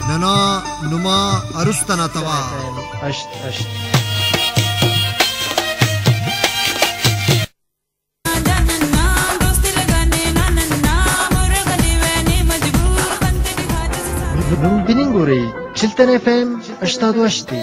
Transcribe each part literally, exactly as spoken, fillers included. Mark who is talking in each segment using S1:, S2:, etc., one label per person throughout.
S1: नना नुमा अरुस्तना तवा
S2: अष्ट अष्ट बिनिंगोरे चिल्तन एफएम अष्टादो अष्टी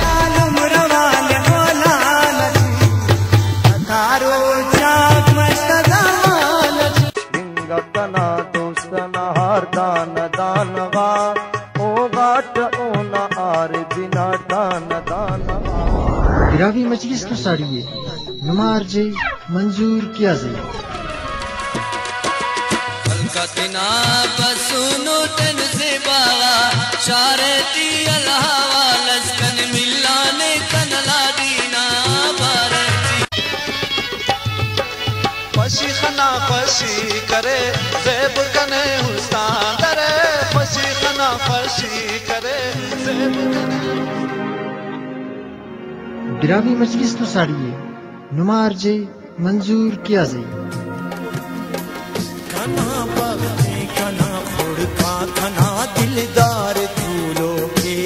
S3: लिंगतना दोस्तना हर दान दानवा ओ गाट ओना आर बिना दान दानवा
S2: गिरावी मजलिस तो साड़िए नुमार जे मंजूर किया जे
S4: कतना बसुनो तन से बावा शारती अल्लाह लस्कन मिलाने कनला दीना भारती
S3: फसी खना फसी करे ज़ेब कने हुस्तान दरे फसी खना फसी करे ज़ेब कने
S2: गिरावी मजलिस तो साड़िए नुमार जे मंजूर किया जे
S5: कना बगते कना खुड़का कना दिलदार फूलों के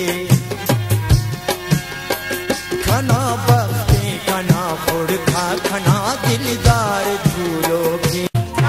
S5: कना बगते कना खुड़का कना दिलदार फूलों के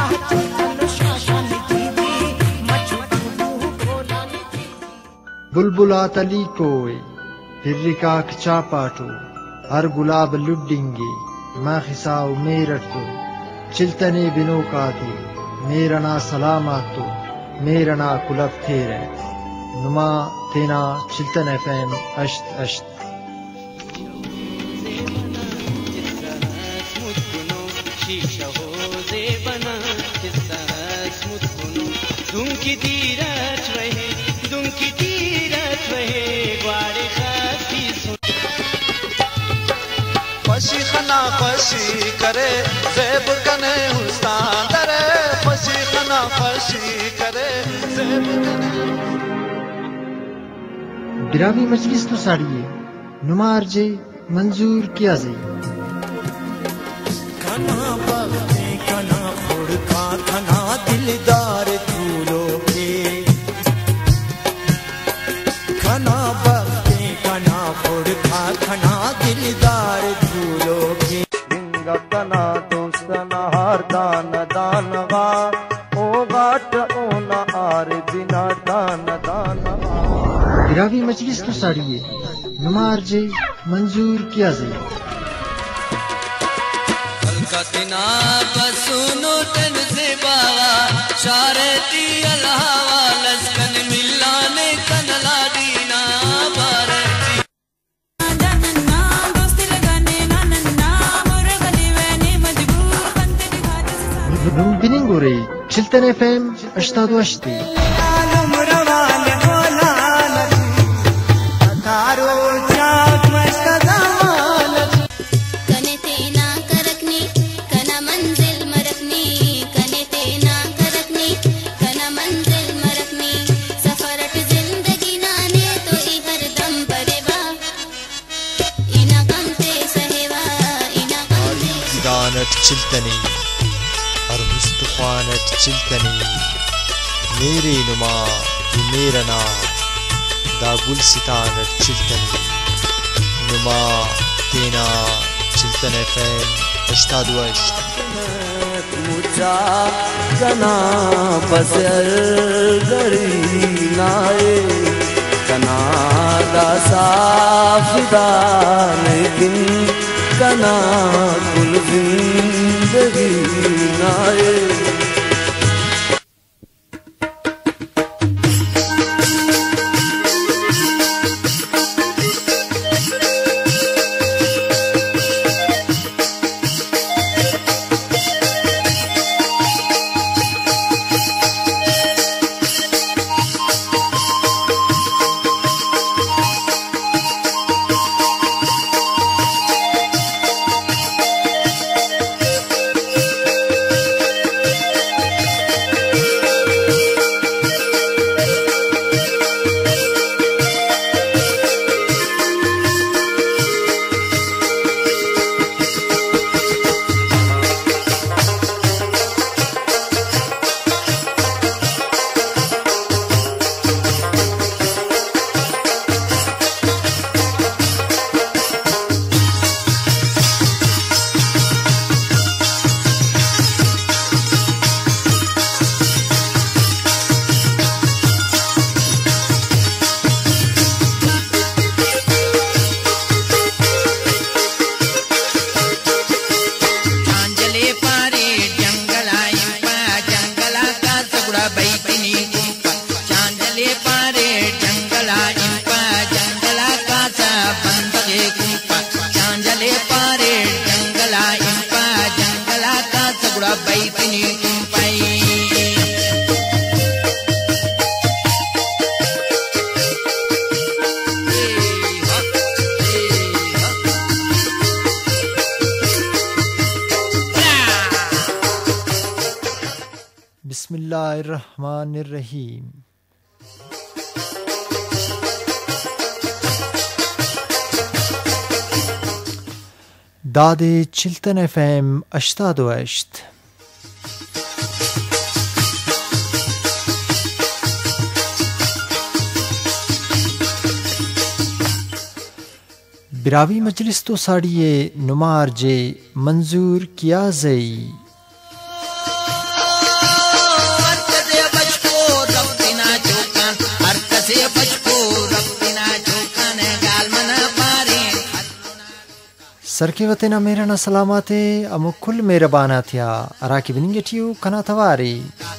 S2: बुलबुला तली कोय हिर्रिका चापाटो हर गुलाब लुड्डिंगे माँ खिसाव मेरटो चिल्तने बिनो का थी मेरा ना सलामतो मेरा ना कुलब थेरे नुमा तेना चिल्तन एफएम अष्ट अष्ट
S4: दुंकी तीरथ रहे दुंकी तीरथ रहे ग्वारे खाती
S3: फसी खना फसी करे ज़ेब कने हुस्तान दरे फसी खना फसी करे ज़ेब कने
S2: गिरावी मजलिस तो साड़िए नुमार जे मंजूर किया जे
S5: कना बगते कना खुड़का कना दिलदार फूलों के कना बगते कना खुड़का कना दिलदार फूलों के
S3: लिंगतना दोस्तना हर दान दानवा ओ गाट ओना आर बिना दान दानवा
S2: गिरावी मजलिस तो साड़िए नुमार जे मंजूर किया जे
S4: कतना बसुनो तन से बावा शारती अल्लाह लस्कन मिलाने कनला दीना भारती
S2: बिनिंगोरे चिल्तन एफएम अष्टादो अष्टी
S6: कने तेना करकनी कना मंजिल मरकनी कने तेना करकनी कना मंजिल मरकनी सफरट जिंदगी नाने तो ई हर दम परेवा इना गम ते सहेवा इना गम ते
S7: दानत चिल्तनी और मुस्तुखानत चिल्तनी मेरे नुमा ये मेरा ना दा गुल सितानत चिल्तनी नुमा तेना चिल्तन एफएम अष्टादो अष्ट
S3: मुझा जना बसर गरी नाए कना दासा फिदा लेकिन कना कुल जिंदगी नाए
S2: बिस्मिल्लाहिर्रहमानिर्रहीम। दादे चिल्तन एफएम अष्टाद अष्ट बिरावी मजलिस तो साड़िए नुमार जे मंजूर किया जई सरके वतेना मेरा न सलामते अमु कुल मेहरबाना थिया अराकी बिनिंगे ठियो कना थवारी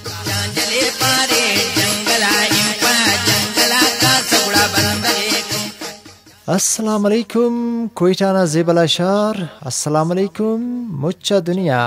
S2: अस्सलाम अलैकुम कोइटाना जेबला शहर अस्सलाम अलैकुम मुच्चा दुनिया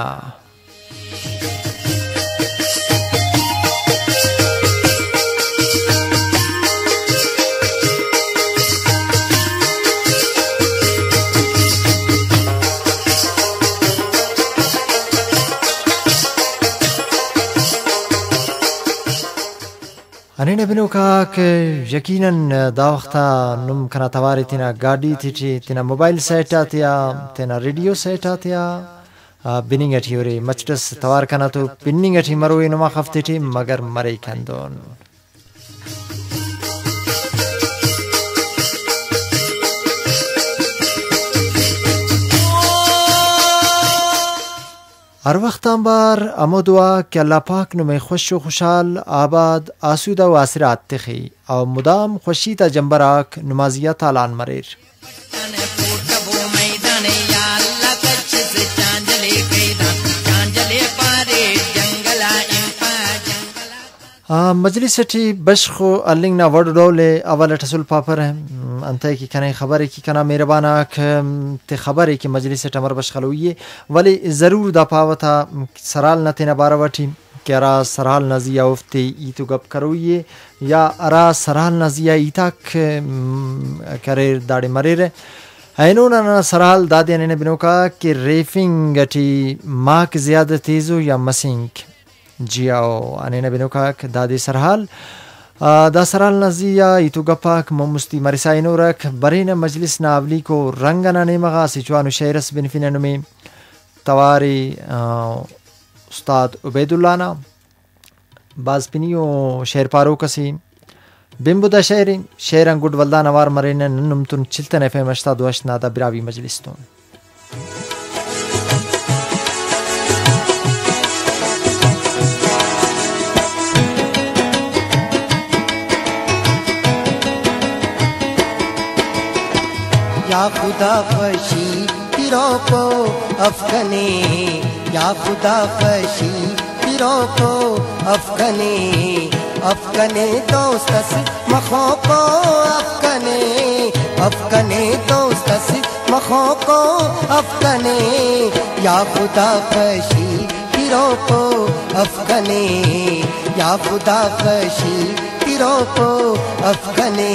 S2: अने बिनो का के यकीनन दा वक्ता नुम कना तवारी तिना गाड़ी थी तिना मोबाइल सेट आतिया तिना रेडियो सेट आतिया बिनिंग अठी रे मचटस तवार कना तो पिनिंग अठी मरो इनमा खफ्ते थी मगर मरे कंदोन हर वक्त अंबार अमोदवा कि अल्लाह पाक नु में खुश व खुशहाल आबाद आसूदा व आसरात तखी और मुदाम खुशी ता जंबराक नमाजिया तालान मरेर मजलिस ठी बशखो अलिंग ना वर्ड डोले अवल ठसुल पापर है अंत की कने खबर है कि कना मेहरबाना ते खबर है कि मजलिस टमर बशखल हुई है वली जरूर दा पावता सराल न तेना बारवटी केरा सराल नजिया उफ्ती ई तो गप करोये या अरा सराल नजिया ई तक करे दाड़े मरे रे ऐनो ना सराल दादे ने बिनो का कि रेफिंग टी माक ज्यादा तेजो या मसिंग जियाओ अने ने बिनो का दादी सरहाल दा सरहाल नजिया इतु गपाक मुस्ती मरिसाइनो रख बरेन मजलिस नावली को रंगना ने मगा सिचवानु शेरस बिन फिनन में तवारी उस्ताद उबैदुल्लाना बाजपिनियो शेर पारो कसी बिंबुदा शेरी शेरन गुड वल्दा नवार मरेन नन्नुम तुन चिल्तन एफएम अष्टा दोश नादा बिरावी मजलिस तो
S5: या खुदा फशी तिरो को अफगने या खुदा फशी तिरो को अफगने अफगने दोस्तस मखो को अफगने अफगने दोस्तस मखो को अफगने या खुदा फशी तिरो को अफगने या खुदा फशी तिरो को अफगने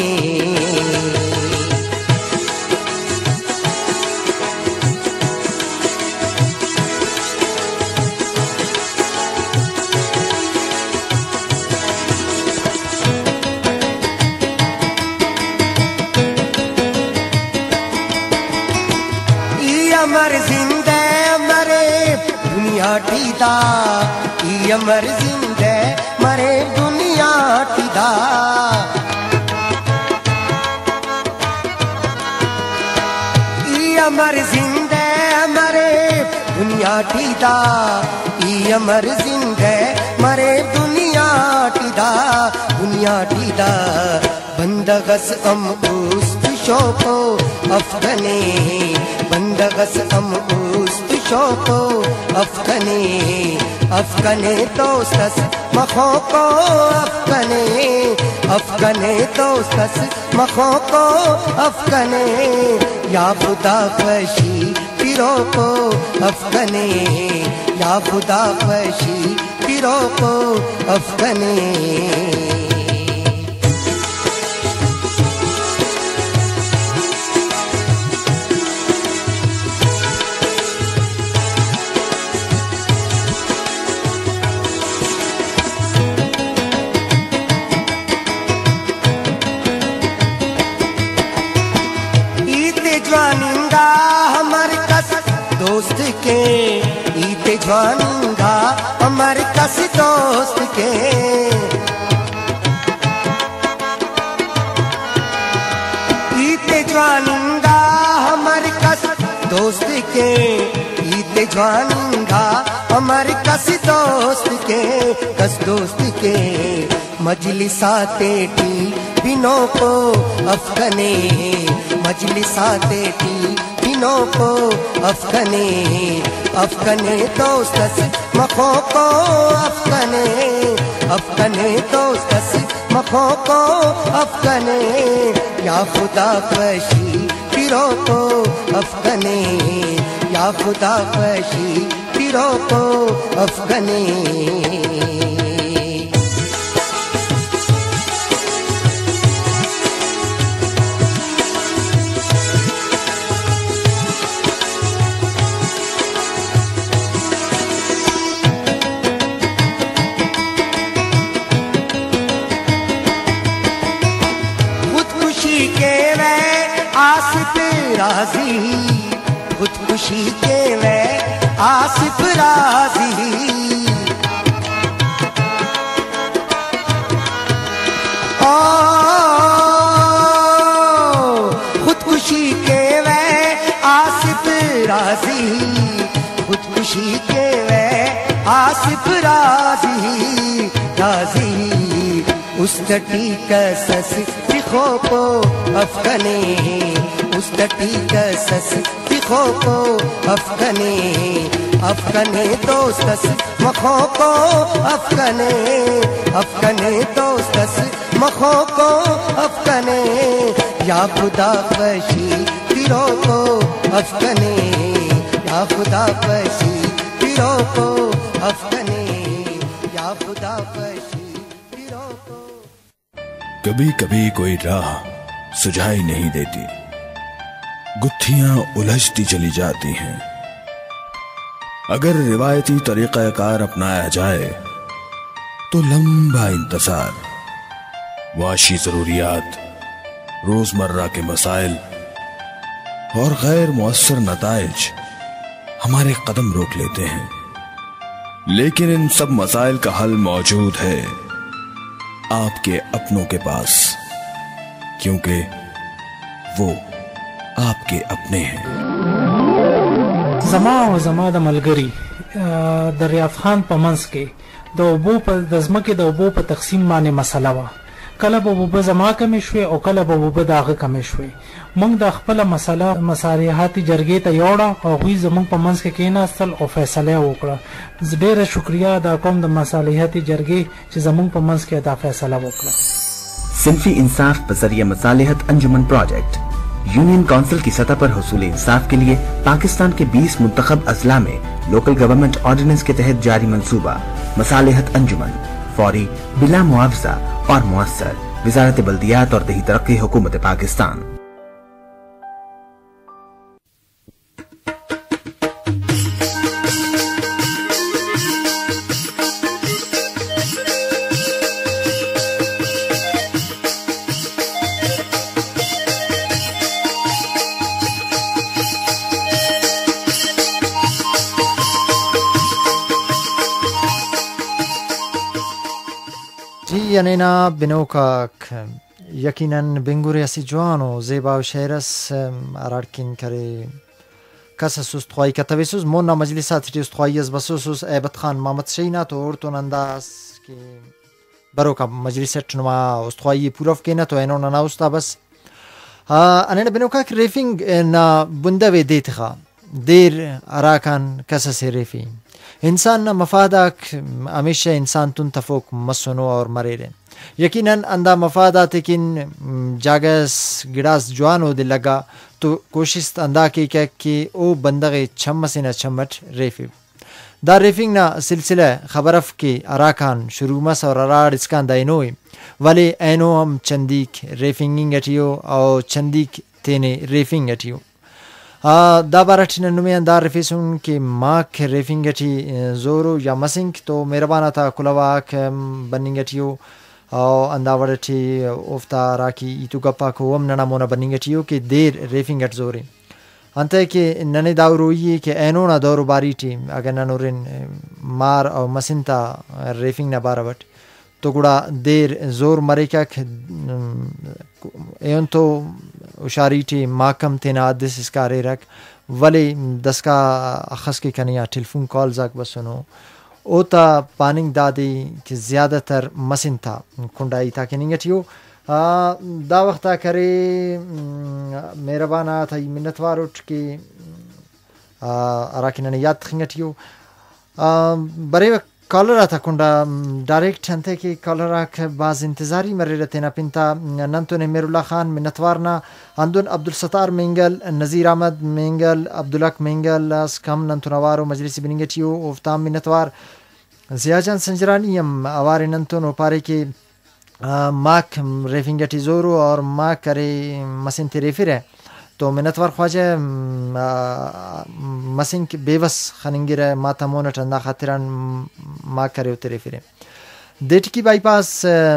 S5: अमर जिंदे मरे दुनिया टीदा ई अमर जिंदे मरे दुनिया टीदा ई अमर जिंदे मरे दुनिया टीदा ई अमर जिंदे मरे दुनिया टीदा दुनिया टीदा बंदगस अम उस्त शोको अफगने बंदगस अम उस्त शोको अफगने अफगने दोस्तस मखो को अफगने अफगने दोस्तस मखो को अफगने या खुदा फशी पिरो को अफगने या खुदा फशी पिरो को अफगने हमारे कस दोस्त के ईते जवानिंगा हमारे कस दोस्त के ईते जवानिंगा हमारे कस दोस्त के कस दोस्त के मजलिसाते टी बिनों को अफगने मजलिसाते टी बिनों को अफगने अफगने दोस्तस मखों को अफगने अफगने दोस्तस मखों को अफगने या खुदा फशी पिरों को अफगने या खुदा फशी पिरों को अफगने राजी खुदकुशी के मैं आसिफ राजी ओ खुदकुशी के मैं आसिफ राजी खुदकुशी के मैं आसिफ राजी राजी उस टटी कसस दिखो को अफगने उस टटी कसस दिखो को अफगने अफगने दोस्तस मखों को अफगने अफगने दोस्तस मखों को अफगने या खुदा फशी तिरों को अफगने या खुदा फशी तिरों को अफगने या खुदा फशी तिरों को।
S8: कभी कभी कोई राह सुझाई नहीं देती, गुत्थियां उलझती चली जाती हैं। अगर रिवायती तरीक़ाकार अपनाया जाए तो लंबा इंतजार, वाशी जरूरियात, रोजमर्रा के मसाइल और गैर मुअस्सर नताइज हमारे कदम रोक लेते हैं। लेकिन इन सब मसाइल का हल मौजूद है आपके अपनों के पास, क्योंकि वो आपके अपने हैं।
S9: जमा और जमा द मलगरी दरियाफ्त खान पमंस के द ओबो पर दजमके द ओबो पर तकसीम माने मसला वा कला बबो जमा कमे शुए और कला बबो दाग कमे शुए मंग द खपला मसला मसारिहाती जरगे त योड़ा और हुई जमंग पमंस के केना स्थल और फैसला वकड़ा। ढेर शुक्रिया अदा कोम द मसालिहाती जरगे च जमंग पमंस के अदा फैसला वकड़ा।
S10: सिंफी इंसाफ बजरिया मसालिहत अंजुमन प्रोजेक्ट यूनियन काउंसिल की सतह पर हुसूल इंसाफ के लिए पाकिस्तान के बीस मुंतखब अजला में लोकल गवर्नमेंट ऑर्डिनेंस के तहत जारी मंसूबा मसालिहत अंजुमन फौरी बिला मुआवजा और मुअस्सर वजारत बल्दियात और दही तरक्की हुकूमत पाकिस्तान।
S2: یعنینا بنوکاک یقیناً بنگوری اسی جوانو زیبا و شهرس ارارکین کری کسس استخوایی کتابیسوز مونا مجلسات تی استخوایی از بسوسوز ایبت خان محمد شینا تو ارتون انداز که بروکا مجلسات نما استخوایی پوراف کینا تو اینو نناوستا بس انینا بنوکاک ریفینگ نا بنده دیتخا دیر اراکان کسس ریفینگ इंसान मफादाक हमेशा इंसान तुन तफोक मसनो और मरेरे यकीनन अंदा मफादात किन जागस गिड़ास जवान हो दिल लगा तो कोशिश अंदा की क्या कि ओ बंदगे छम से न छमट रेफिब दा रेफिंग ना सिलसिला खबरफ के अराकान शुरू मस और अरार इसका दाइनोई वाले ऐनो हम चंदीक रेफिंगिंग अटियो और चंदीक तेने रेफिंग अटियो दा बारठ ननुमे दार रफीसुन के माक रेफिंगटी जोरो या मसिंग तो मेहरबाना था कुलवाक बनिंगटियो और अंदावरटी उफ्ता राकी इतु गप्पा को हम नना मोना बनिंगटियो के देर रेफिंगट जोरे انته کې نن دا وروي کې اینونا دور باری ټیم اگر ننورن مار او مسنتا ریفینگ نه باروت تو گوڑا دیر زور مریکک ایون تو اشاری ټیم ماکم تینا دس اسکارې رک ولی دسکا اخص کی کنیا ٹیلیفون کال زاک بسنو اوتا پاننگ دادی کہ زیادہ تر مسن تھا کنڈائی تا کننگٹیو دا وقتا کرے مہربانا تھا منتوار اٹھ کے اراکنن یاد خنگٹیو برے کالرا تھا کنڈا ڈائریکٹ ہنتے کہ کالرا کے بعض انتظاری مرے رہتے نا پنتا ننتون میر اللہ خان منتوارنا اندون عبدالستار مینگل نذیر احمد مینگل عبدالحق مینگل اس کم ننتونوارو مجلس بننگٹیو اوفتام منتوار زیاجان سنجرانی ام اوار ننتون اوپارے کے ماک ریفنگٹی زورو اور ماک کرے مسن تریفر ہے تو منتوار خواجہ مسن کے بیوس خننگر ہے ماتا مونٹ اندہ خاطران ماک کرے اترے فرے دیٹ کی بائی پاس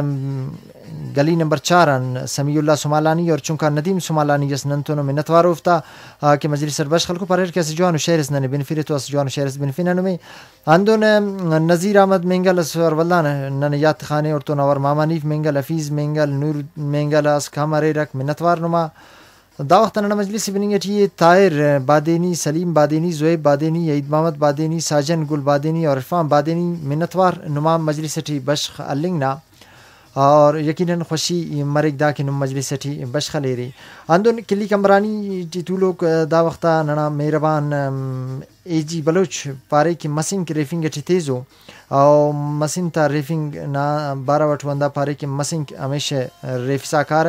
S2: گلی نمبر چارن سمیع اللہ سمالانی اور چونکہ ندیم سمالانی جس ننتونو منتوار افتا کہ مجلس سربش خلقو پرر کسی جوانو شہرس ننے بنفیری تو اس جوانو شہرس بنفیننو میں اندون نظیر احمد مینگل اسور واللہ ننے یاد خانے اور تو نور ماما نیف مینگل حفیظ مینگل نور مینگل اس کامارے رک منتوار نما دا وقت ننا مجلس بننگٹی طاہر بادینی سلیم بادینی زویب بادینی عید محمد بادینی ساجن گل بادینی اور عرفان بادینی منتوار نما مجلس ٹی بشخ النگنا اور یقیناً خوشی مرک دا کہ نم مجلس ٹی بشخ لے رہی اندون کلی کمرانی ٹی تو لوگ دا وقتا ننا مہربان ای جی بلوچ پارے کی مسن کی ریفنگ ٹی تیزو او مسن تا ریفنگ نا بارہ وٹ وندا پارے کی مسن ہمیشہ ریفسا کار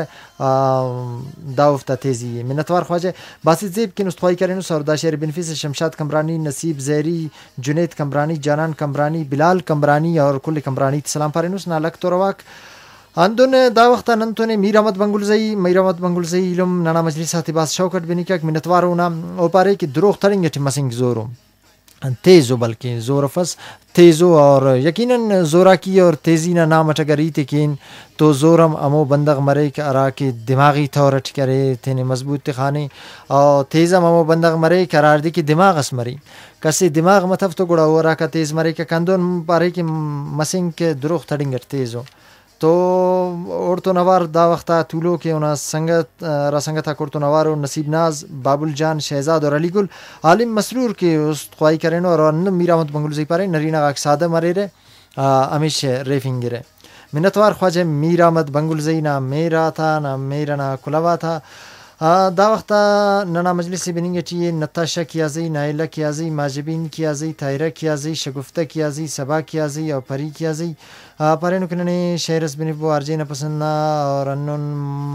S2: دا وفتا تیزی منتوار خواجہ باسط زیب کی نستخوائی کریں سوردا شہر بنفیس شمشاد کمرانی نصیب زیری جنید کمرانی جانان کمرانی بلال کمرانی اور کل کمرانی سلام پارینوس نالک تو رواک اندون دا وقتا ننتون میر احمد بنگلزئی میر احمد بنگلزئی علم ننا مجلس باس شوکت بنی که منتوارونا او پاره که دروغ ترنگ تی مسنگ زورو تیزو بلکہ زور فس تیزو اور یقیناً زورا کی اور تیزی نہ نام اٹگری تکین تو زورم امو بندغ مرے کہ ارا کے دماغی طور اٹھ کرے تینے مضبوط تخانے اور تیزم امو بندغ مرے قرار دی کہ دماغ اس مری کسی دماغ متف تو گڑا ورا کا تیز مرے کہ کندون پارے کہ مسنگ کے دروغ تڑنگر تیزو تو اور تو نوار دا وقتا طولو کے انہا سنگت را سنگتا کرتو نوارو نصیب ناز بابل جان شہزاد اور علی گل عالم مسرور کے اس خواہی کرنو اور انم میر احمد بنگلزئی پارے نرینا غاک سادہ مرے رے امیش ریفنگ رے منتوار خواجہ میر احمد بنگلزئی نا میرا تھا نا میرا نا کلوا تھا دا وقتا ننا مجلس بننگٹی نتاشا کیازی نائلہ کیازی ماجبین کیازی تائرہ کیازی شگفتہ کیازی سبا کیازی اور پری کیازی پارینو کننے شہرس بنبو ارجینا پسندنا اور انون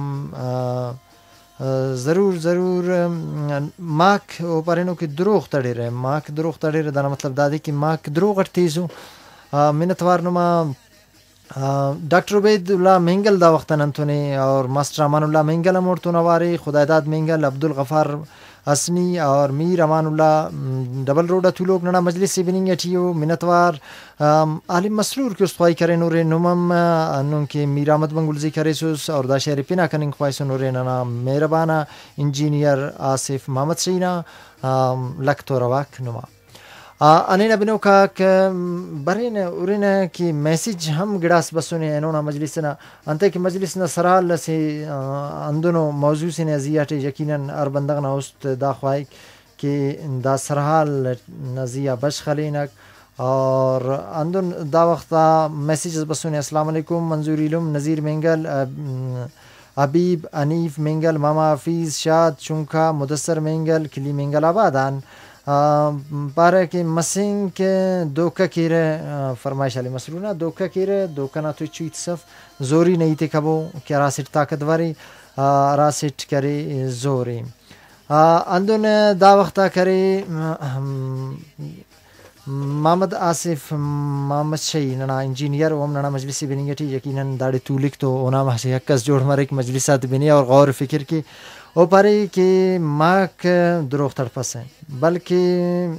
S2: ضرور ضرور ماک او پارینو کی دروغ تڑے رہے ماک دروغ تڑے رہے دانا مطلب دادے کہ ماک دروغ اٹھتیزو منتوار نما ڈاکٹر عبید اللہ مہنگل دا وقتا ننتونے اور ماسٹر امان اللہ مہنگل امورتو نوارے خدایداد مہنگل عبدالغفار اسنی اور میر امان اللہ ڈبل روڈا تو لوگ ننا مجلس سے بننگے ٹھیو منتوار عالم مسرور کے استخوائی کرے نورے نمم انہوں کے میر احمد بنگلزئی کرے سوس اور دا شہر پینا کننگ خواہی سو نورے ننا مہربانا انجینئر آصف محمد سینا لکتو رواک نما انینا بنو کا برین اورین کی میسیج ہم گڑاس بسونے انونا مجلسنا انتے کہ مجلسنا سرال سے اندونو موضوع سے نزیات یقیناً اربندغنا است دا خواہی کہ دا سرحال نزیہ بش خلینک اور اندون دا وقتا میسیج بسونے السلام علیکم منظور علم نذیر مینگل حبیب انیف مینگل ماما حفیظ شاد چونکا مدثر مینگل کلی مینگل آبادان پارے کہ مسنگ کے دوکہ کیرے فرمائش علی مسرونا دوکہ کیرے دوکہ نا تو چویت صف زوری نہیں تے کبو کہ راسٹ طاقتوری راسٹ کرے زوری اندون دا وقتا کرے محمد آصف محمد شئی ننا انجینئر وم ننا مجلسی بننگٹی یقیناً داڑی طولک تو اونا محسی حقس جوڑ مرک مجلسات بنی اور غور فکر کی او پارے کہ ماک دروغ تڑپس ہیں بلکہ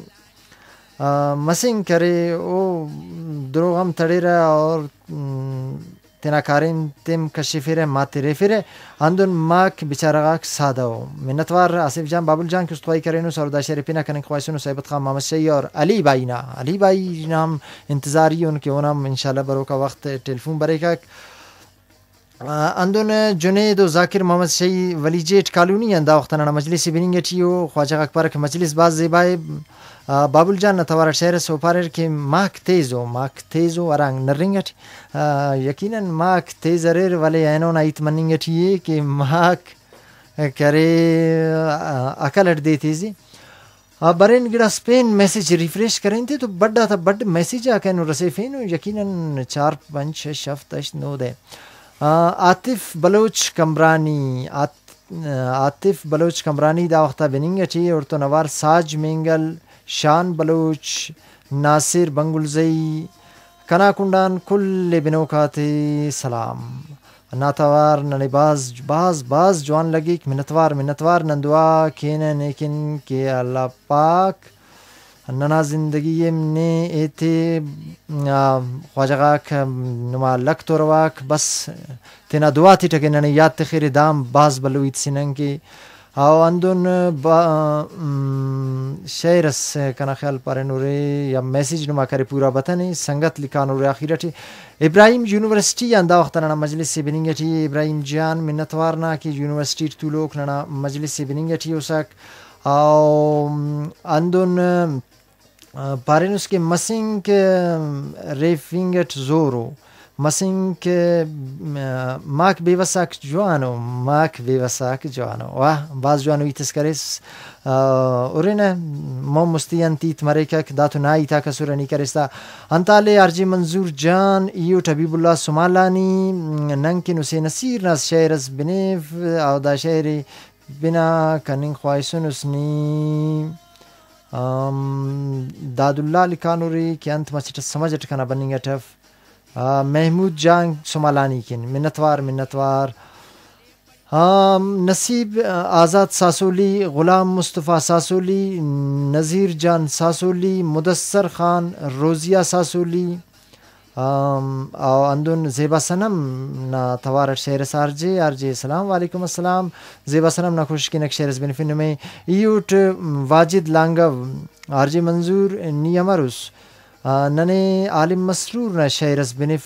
S2: مسنگ کرے او دروغ ہم تڑے رہا اور तेना कारिम तिम कशिफिरे माते रेफिरे अंदुन माक बिचारागाक सादाओ मिन्नतवार आसिफ जान बाबुल जान कुस्तवाई करेनु सरदा शरीफिना कने ख्वाइसुनु सैबत खान मोहम्मद शही और अली भाई ना अली भाई नाम इंतज़ारी उनके ओनम इंशाल्लाह बरो का वक्त टेलीफोन बरेका अंदुन जुनेद जाकिर मोहम्मद शही वलीजेट कॉलोनी अंदा वक्तना मजलिस बिनिंगेटियो ख्वाजा अकबर के मजलिस बाज ज़िबाए बाबुल जान नतवार शहर सोपार के माक तेज़ो माक तेज़ो अरंग नरिंगट यकीनन माक तेज़रेर वाले ऐनो ना इतमनिंगट ये कि माक करे अकल हट देती जी बरेन गिड़ा स्पेन मैसेज रिफ्रेश करें थे तो बड़ा था बड़ मैसेज आके नो रसे फेन यकीनन चार पाँच छः शफ्त नो दे आतिफ बलोच कमरानी आतिफ बलोच कमरानी दा वक्ता बिनिंगटी और तो नवार साज मेंगल शान बलोच नासिर बंगुलजई कनाकुंडान कुल बिनोकाते सलाम नातवार ननिबाज बाज बाज जवान लगी मिन्नतवार मिन्नतवार नंदुआ केने नेकिन के अल्लाह पाक नना जिंदगी ने एते ख्वाजगाक नुमा लक तोरवाक बस तेना दुआ थी टके नने याद तखिर दाम बाज बलुइत सिनंग के आओ अंदुन शेरस कना ख्याल पारे नूरे या मैसेज नुमा करे पूरा बताने संगत लिखा नूरे आखिरटी इब्राहिम यूनिवर्सिटी अंदा वक्त ना मजलिस से बिनिंगटी इब्राहिम जान मिन्नतवार ना की यूनिवर्सिटी तू लोग ना मजलिस से बिनिंगटी उसाक आओ अंदुन पारेनुस के मसिंग रेफिंगट जोरो मसिंग के माक बेवसाक जवानो माक बेवसाक जवानो वाह बाज जवानो इतस करेस और ना मो मुस्तियन तीत मरेका दातु नाई था कसुरनी करेस्ता अंताले आरजी मंजूर जान यू हबीबुल्लाह सुमालानी नंकिन उसे नसीर ना शेरस बिनेफ आउदा शेरी बिना कनिंग ख्वाइसुन उसनी दादुल्ला लिकानुरी के अंत मचिट समझ अटकना बनिंग टफ महमूद जान सुमालानी किन मिन्नतवार मिन्नतवार नसीब आज़ाद सासोली गुलाम मुस्तफ़ा सासोली नज़ीर जान सासोली मुदस्सर खान रोज़िया सासोली अंदुन ज़ेबा सनम ना तवार शेर सारजे आरजे सलाम वालेकुम अस्सलाम ज़ेबा सनम ना खुश की नक्शेरस बेनिफिन में यूट वाजिद लांगव आरजे मंजूर नियमरुस नने आलिम मसरूर ना शेरस बेनिफ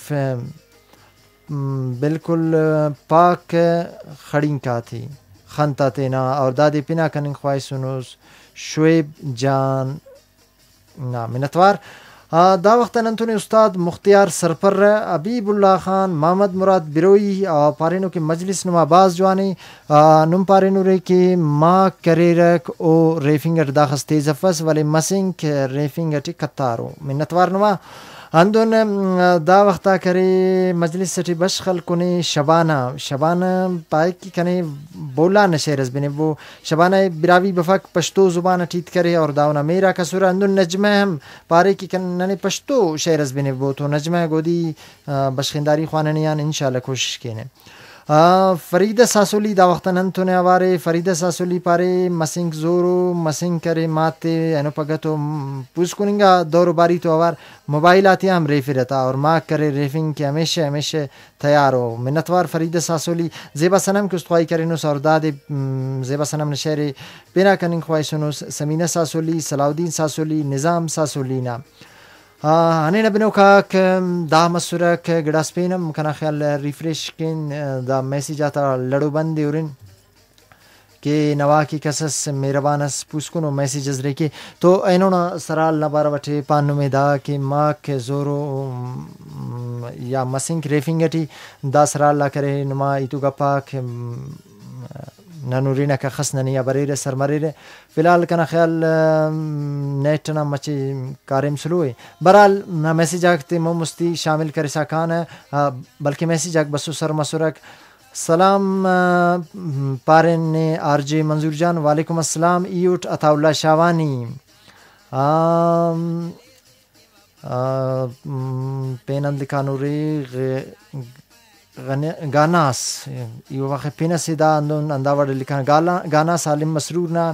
S2: बिल्कुल पाक खड़िंग का थी खनता तेना और दादी पिना कनिंग ख्वाइसुनुस शुएब जान ना मिन्नतवार दा वक्त नंतुने उस्ताद मुख्तियार सरपर अबीबुल्ला खान मोहम्मद मुराद बिरोई पारेनो के मजलिस नुमा बाज जवानी नुम पारेनो रे के माँ करेरक ओ रेफिंगर दाखस तेजफस वाले मसिंग रेफिंगर टी कतारो मिन्नतवार नुमा अंदुन दा वक्ता करे मजलिस सटी बशखल कुने शबाना शबाना पाए की कने बोला नशेरस बिने वो शबाना बिरावी बफक पश्तो जुबान ठीत करे और दावना मेरा कसुर अंदुन नजमे हम पारे की कने पश्तो शेरस बिने वो तो नजमे गोदी बशखिंदारी ख्वाननियान इंशाल्लाह कोशिश केने फरीदा सासोली दा वक्त नंतुने आवारे फरीदा सासोली पारे मसिंग जोरो मसिंग करे माते एनो पगतो पुस्कुनिंगा दौर बारी तो आवार मोबाइल आती हम रेफिरता और माँ करे रेफिंग के हमेशा हमेशा तैयार हो मिन्नतवार फरीदा सासोली ज़ेबा सनम के उस्तवाई करेनु सरदाद ज़ेबा सनम नशेरे पेना कनिंग ख्वाइसुनु समीना सासोली सलाउद्दीन सासोली निज़ाम सासोली ना अने नबिनो का दा मसुरक गड़ास्पेनम कना ख्याल रिफ्रेश किन दा मैसेज आता लड़ो बंदे उरिन के नवा की कसस मेहरबानस पुस्कुनो मैसेजेस रेके तो एनोना सराल नबार वटे पानु में दा के माँ के जोरो या मसिंग रेफिंगटी दा सराल ला करे नुमा इतु गपा के ननूरीना का खस ननिया बरेरे सरमरेरे फिलहाल कना ख्याल नेट ना मची कारिम सुलुए बराल ना मैसेज आगते मो मुस्ती शामिल करे साकान बल्कि मैसेज आग बसु सर मसुरक सलाम पारेन ने आरजे मंजूर जान वालेकुम अस्सलाम यूट अताउल्ला शावानी पेनंद लिखानुरी गानास यो वाक़ पिना सीधा अंदों अंदावड़ लिखा गाना गाना सालिम मसरूर ना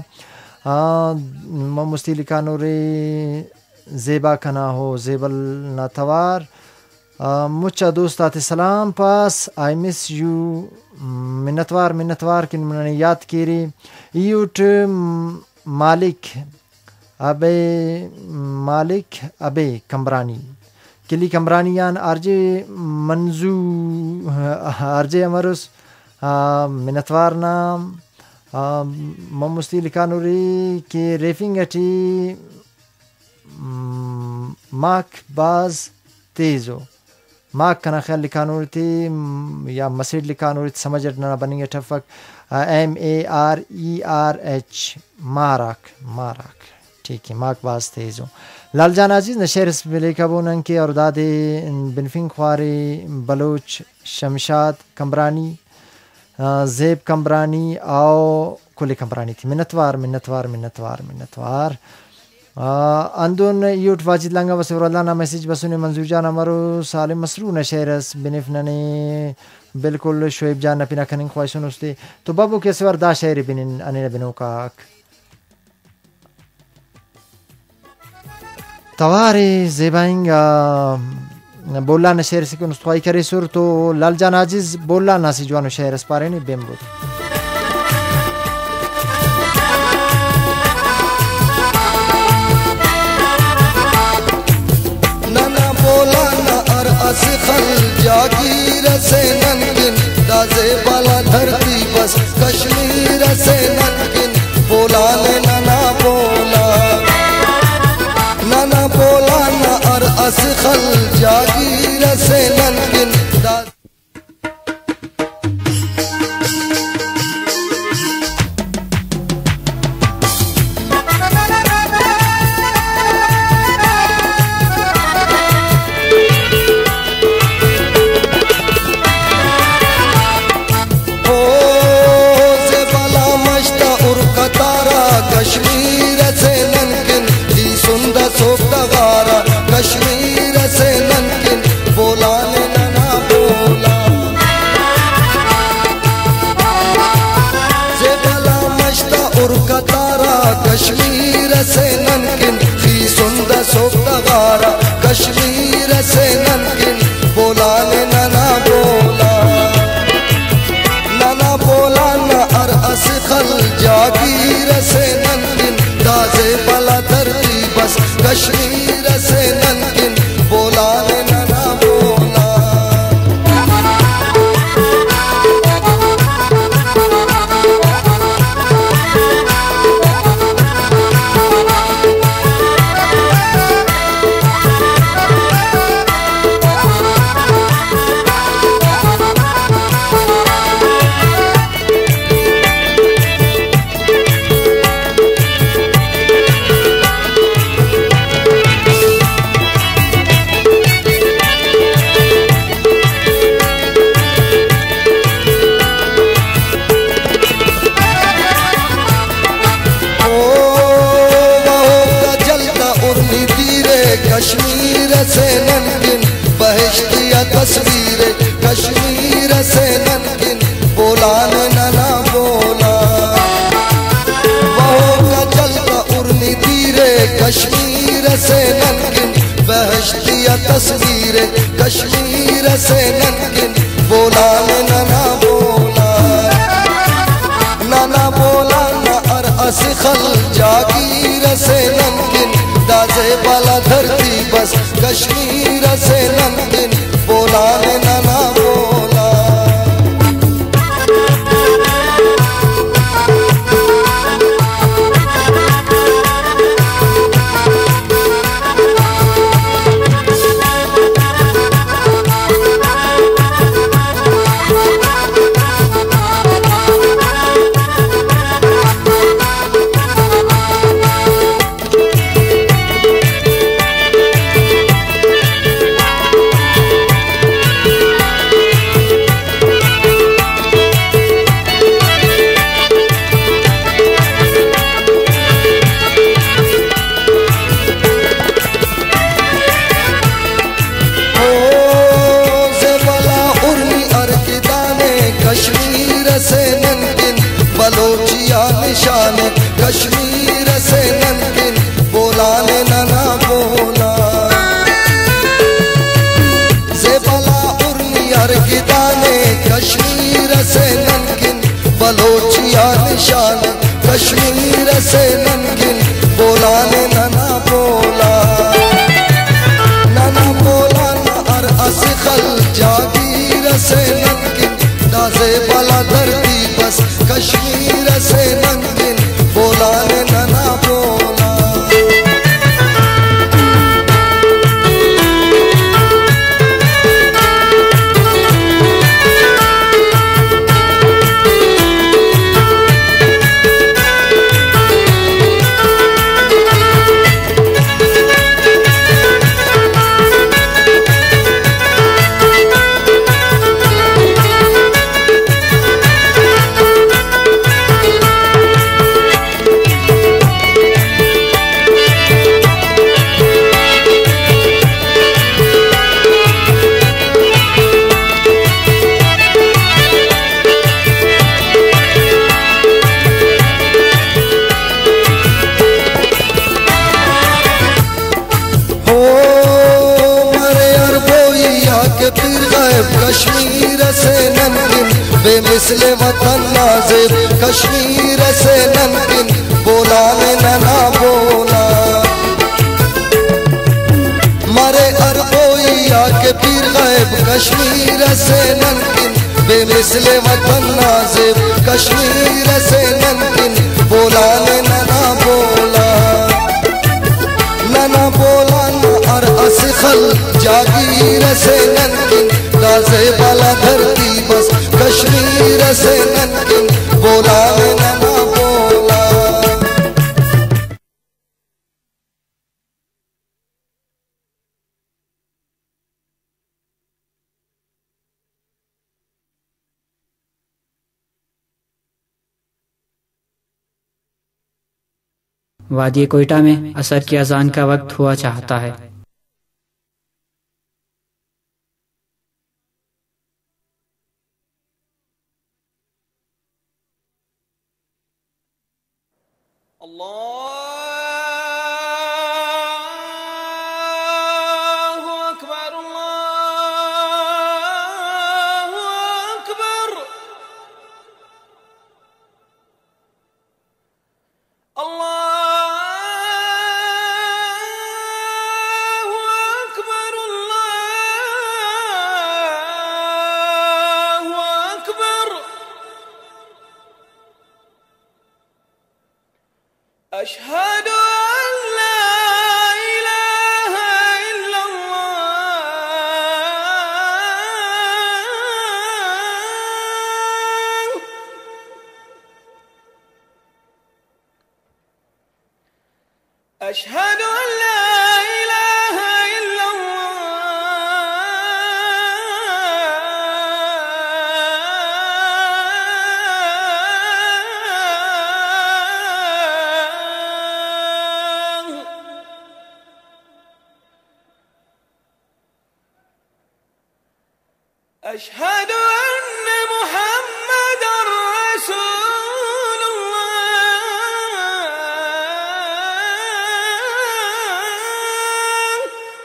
S2: मुस्ती लिखा नूरे ज़ेबा कना हो ज़ेबल ना तवार mucha dostat salam pas. I miss you. मिन्नतवार मिन्नतवार कि मैंने याद करी यूट मालिक अबे मालिक अबे कमरानी किली कमरानियान आरजे मंजू आरजे अमरुस मिन्नतवार नाम ममुस्ती लिकानुरी के रेफिंग अटी माक बाज तेजो माक कना ख्याल लिखानूर थी या मसीड लिखानूर समझ ना बनेंगे ठफक M A R E R H माराक माराक ठीक है माक बाज तेजो लालजान अजीज नशेरस बिलेकाबून के और दादे बिनफिंग ख्वारी बलोच शमशाद कमरानी जेब कमरानी आओ कुले कमरानी थी मिन्नतवार मिन्नतवार मिन्नतवार मिन्नतवार अंदुन यूट वाजिद लंगा वसवरलाना मैसेज बसुने मंजूर जान हमारो साले मसरू नशेरस बिनिफनने बिल्कुल शोएब जान पिना कनिंग ख्वाहिशुन उसते तो बाबू के सवर दा शहर बिनिन अने बिनो का तवारे जेबाइंगा बोला नशेर से कुन ख्वाही करे सुर तो लालजान आजिज बोला नासी जवानो शहर स्पारे ने बेमबुत
S11: असखल जागीर से ननकिन दाजे बाला धरती बस कश्मीर से ननकिन बोला ने नना बोला नना बोला न अर असखल जागीर से ननकिन कश्मीर से ननकिन दी सुंदर सोफ्तगारा कश्मीर से ननकिन बोला ने नना बोला से बला मश्ता उर कतारा कश्मीर से ननकिन दी सुंदर सोफ्तगारा कश्मीर से ननकिन बोला ने नना बोला नना बोला न अर असखल जागीर से ननकिन दाजे बला धरती बस कश्मीर से ननकिन बोला ने नना बोला कश्मीर से ननकिन बहिश्तिया तस्वीर कश्मीर से ननकिन बोला ने नना बोला वहो का जलता उर्नी तीरे कश्मीर से ननकिन बहिश्तिया तस्वीर कश्मीर से ननकिन बोला ने नना बोला नना बोला न अर असखल जागीर से ननकिन दाजे बाला धरती बस कश्मीर से ननकिन बोला ने नना बोला कश्मीर से ननकिन बलोचिया निशान कश्मीर से ननकिन बोला ने नना बोला से बलोचिया निशान कश्मीर से नमकीन बोला ने नना बोला नना बोला न अर असखल जागीर से नमकीन दाजे बला धरती बस कश्मीर से नमकीन बोला ने नना बोला कश्मीर से नमकीन बेमिसले वतन नाजिब कश्मीर से नमकीन बोला ने नना बोला मरे अरबोइया के पीर गायब कश्मीर से नमकीन बेमिसले वतन नाजिब कश्मीर से नमकीन बोला ने नना बोला नना बोला न अर असखल जागीर से नमकीन दाजे वाला धरती बस कश्मीर से नमकीन बोला ने नना बोला
S12: वादी कोयटा में असर की अजान का वक्त हुआ चाहता है।
S13: أشهد أن لا إله إلا الله أشهد أن لا إله إلا أشهد أن محمدًا رسول الله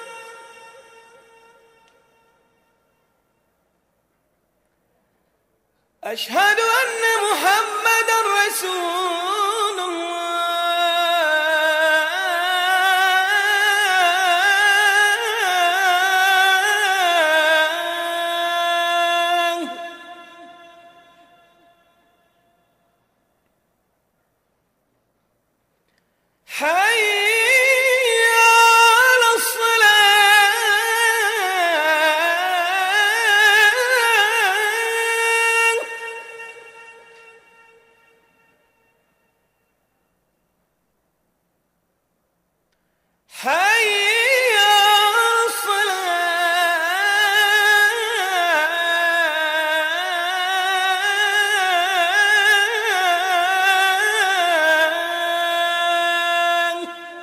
S13: أشهد أن محمدًا رسول حي على الصلاة حي على الصلاة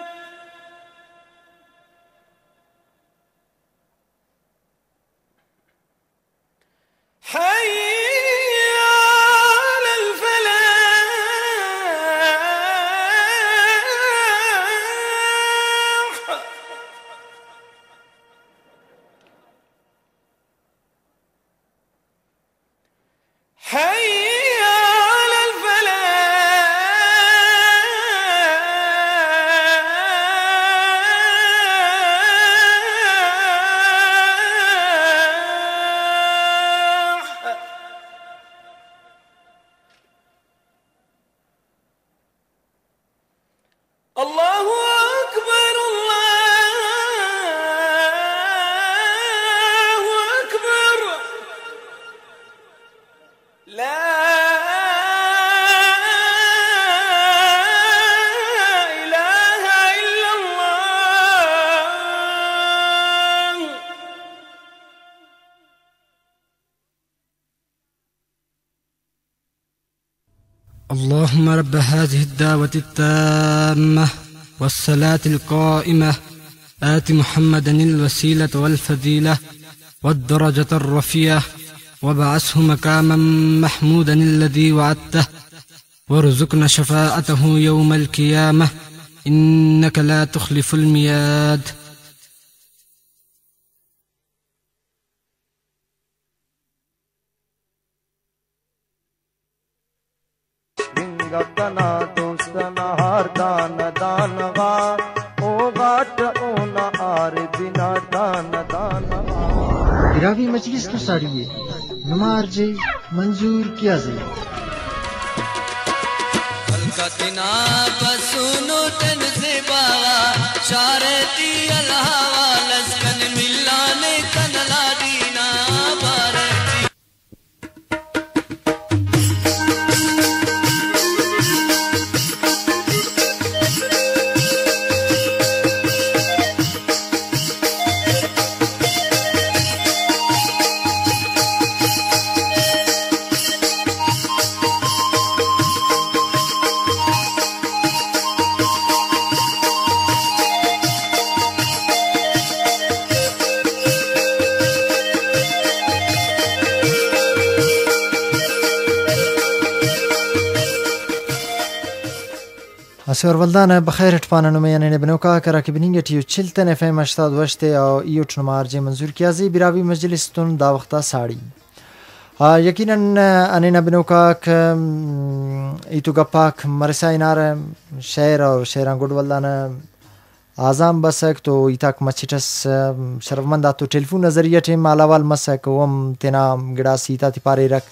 S14: اللهم رب هذه الدعوة التامة والصلاة القائمة آت محمدا الوسيلة والفضيلة والدرجة الرفيعة وابعثه مقاما محمودا الذي وعدته وارزقنا شفاعته يوم القيامة إنك لا تخلف الميعاد.
S15: गना दोस्तना हार दान दान गा ओ गाट ओ ना आर बिना दान दान
S2: गिरावी मजलिस तो साड़िए नमार जे मंजूर किया जे
S4: कतना बसुनो तन से बागा शारती अलहवा लस्कन मिलाने कनला दीना भारती
S2: اسور ولدان بخیر اتفانا نمیانه بنوکا کرا که بینینگه تیو چلتن اف ام اشتاد وشته او ایوٹ نمارجی منظور کیازی براوی مجلستون دا وقتا ساڑی یقینا انینا بنوکا که ایتو گپاک مرسای نار شعر اور شعران گوڑ ولدان آزام بسک تو ایتاک مچیٹس شرفمندا تو ٹیلیفون نظریہ ٹیم آلاوال مسک وم تینا گڑا سیتا تی پارے رکھ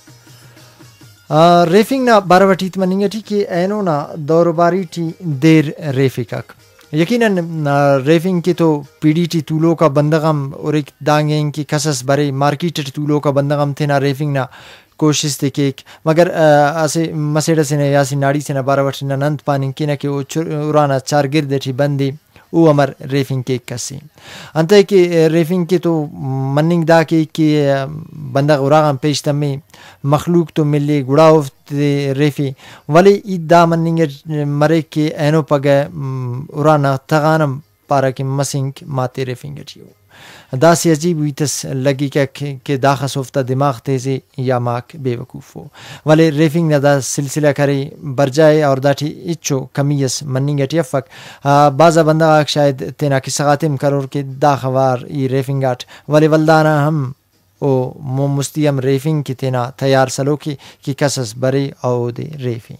S2: ریفنگ نا باروٹیت منینگٹی کہ اینو نا دوروباری ٹی دیر ریفیکک یقیناً ریفنگ کی تو پی ڈی ٹی طولو کا بندغم اور ایک دانگیں کی کسس برے مارکیٹ طولو کا بندغم تھے نا ریفنگ نا کوشش تھے کہ مگر اسے مسیڈا سے نے یاسی ناڑی سے نا باروٹی نا نند پانی کی نا کہ وہ ارانا چار گرد ٹی بندی او امر ریفنگ کے کسی انتے کہ ریفنگ کی تو مننگ دا کی کہ بندہ غراغم پیش تمی مخلوق تو ملی گڑاو ریفی ولی اید دا مننگ مرے کے اینو پگے ارانا تغانم پارا کی مسنگ ماتے ریفنگ ٹیو دا سی عجیب ہوئی تس لگی کہ دا خصوفتا دماغ تیزی یا ماک بے وقوف ہو ولی ریفنگ دا سلسلہ کری برجائے اور دا ٹھی اچھو کمیس مننگ ٹی افک بازا بندہ آک شاید تینا کی سغاتم کرور کہ دا خوار ای ریفنگ آٹ ولی ولدانا ہم او مو مستیم ریفنگ کی تینا تیار سلو کی کی کسس بری او دے ریفی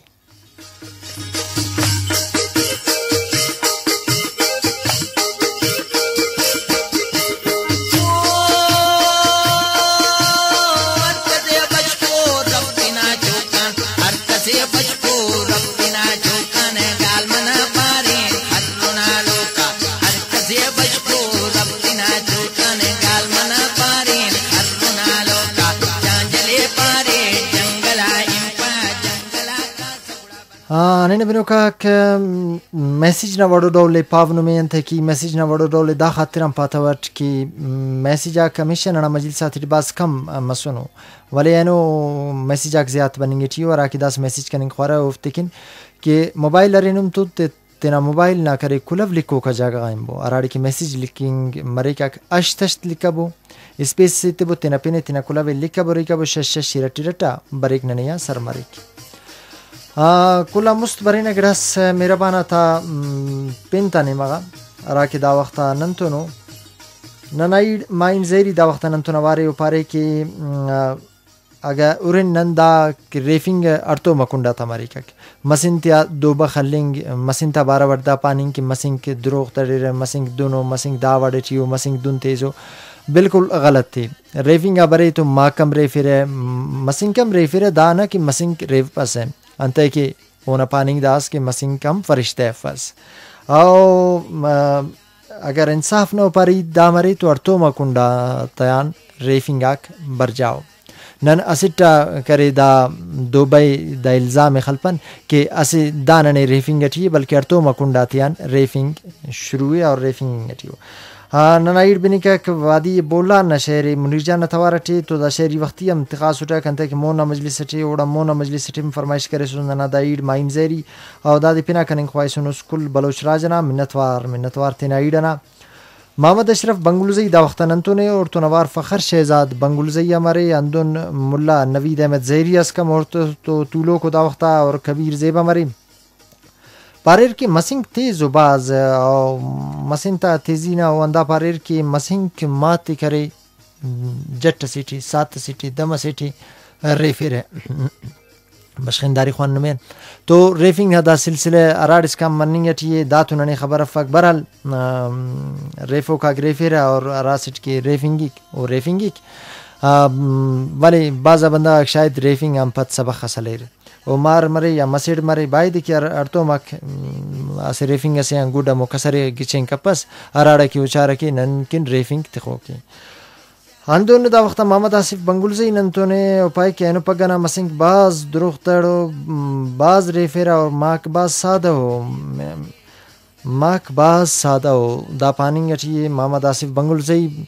S2: آنین بنوکا که میسیج نوارو دوله پاونو میان تا کی میسیج نوارو دوله دا خاطرم پاتا ورد کی میسیجا کمیشن انا مجلساتی باز کم مسونو ولی اینو میسیجا زیاد بنینگی تیو را کی داس میسیج کنین خواره افتکین که موبایل لرینم تو تینا موبایل نا کرے کلو لکو کا جاگا غایم بو اراڑی کی میسیج لکینگ مری کا اشتشت لکا بو اسپیس سیتے بو تینا پینے تینا کلو لکا بو ریکا بو شش شیرٹی رٹا بریک ننیا سر مریک کلا مست برین گرس میرا بانا تا پینتا نیمگا راکی دا وقتا ننتونو ننائی ماین زیری دا وقتا ننتونا واری و پاره که اگا اورین نندا ریفنگ ارتو مکندا تا ماری کک مسینتیا دو بخلنگ مسینتا بارا وردا پانینگ کی مسینگ دروغ تریر مسینگ دونو مسینگ دا وڑیو مسینگ دون تیزو بالکل غلط تھی ریفنگ برے تو ما کم ریفر مسینگ کم ریفر دا نا کہ مسینگ ریف پس ہے انتے کہ اونا پاننگ داس کے مسنگ کم فرشتے فس او اگر انصاف نو پاری دا مری تو ارتو مکنڈا تیان ریفنگ آک بر جاؤ نن اسٹا کرے دا دوبئی دا الزام خلپن کہ اسی دانا نے ریفنگ اٹھی بلکہ ارتو مکنڈا تیان ریفنگ شروع اور ریفنگ اٹھیو نناير بنيكك وادي بولا نشيري منيرجان نتوارتي تو دا شيري وقتي ام تخاص وټا کنته کې مونا مجلسټي وړه مونا مجلسټي فرمایش کړي سو نه دایر ماین زيري او دا دی پینا کنن خوایسونو سکول بلوچ راجنا منتوار منتوار تنایډنا محمد اشرف بنگلوزی دا وقت ننتونه اور تنوار فخر شہزاد بنگلوزی ہمارے اندون ملا نوید احمد زہری اسکم اور تو طولو کو دا وقت اور کبیر زیبا مری پاریر کی مسنگ تیز و باز مسنتا تیزینا وندا پاریر کی مسنگ مات کرے جٹ سیٹی سات سیٹی دم سیٹی ریفر ہے بشخنداری خوان نمین تو ریفنگ هذا سلسلة أراد إسكام منية تيه داتو نني خبر فك برال ریفو کا گریفیرا اور راسٹ کی ریفنگیک اور ریفنگیک ولی بعضا بندہ شاید ریفنگ هم پت سبق حاصلیر و مار مری یا مسیر مری باید که ارتو مک اس ریفنگ اسی انگودا مکسر گچین کپس ارادا کی وچارا کی ننکن ریفنگ تخو کی اندون دا وقت محمد آصف بنگلزی ننتونه اپای که اینو پگنا مسنگ باز دروخترو باز ریفیرا اور ماک باز ساده و ماک باز ساده و دا پانینگ اچھی محمد آصف بنگلزی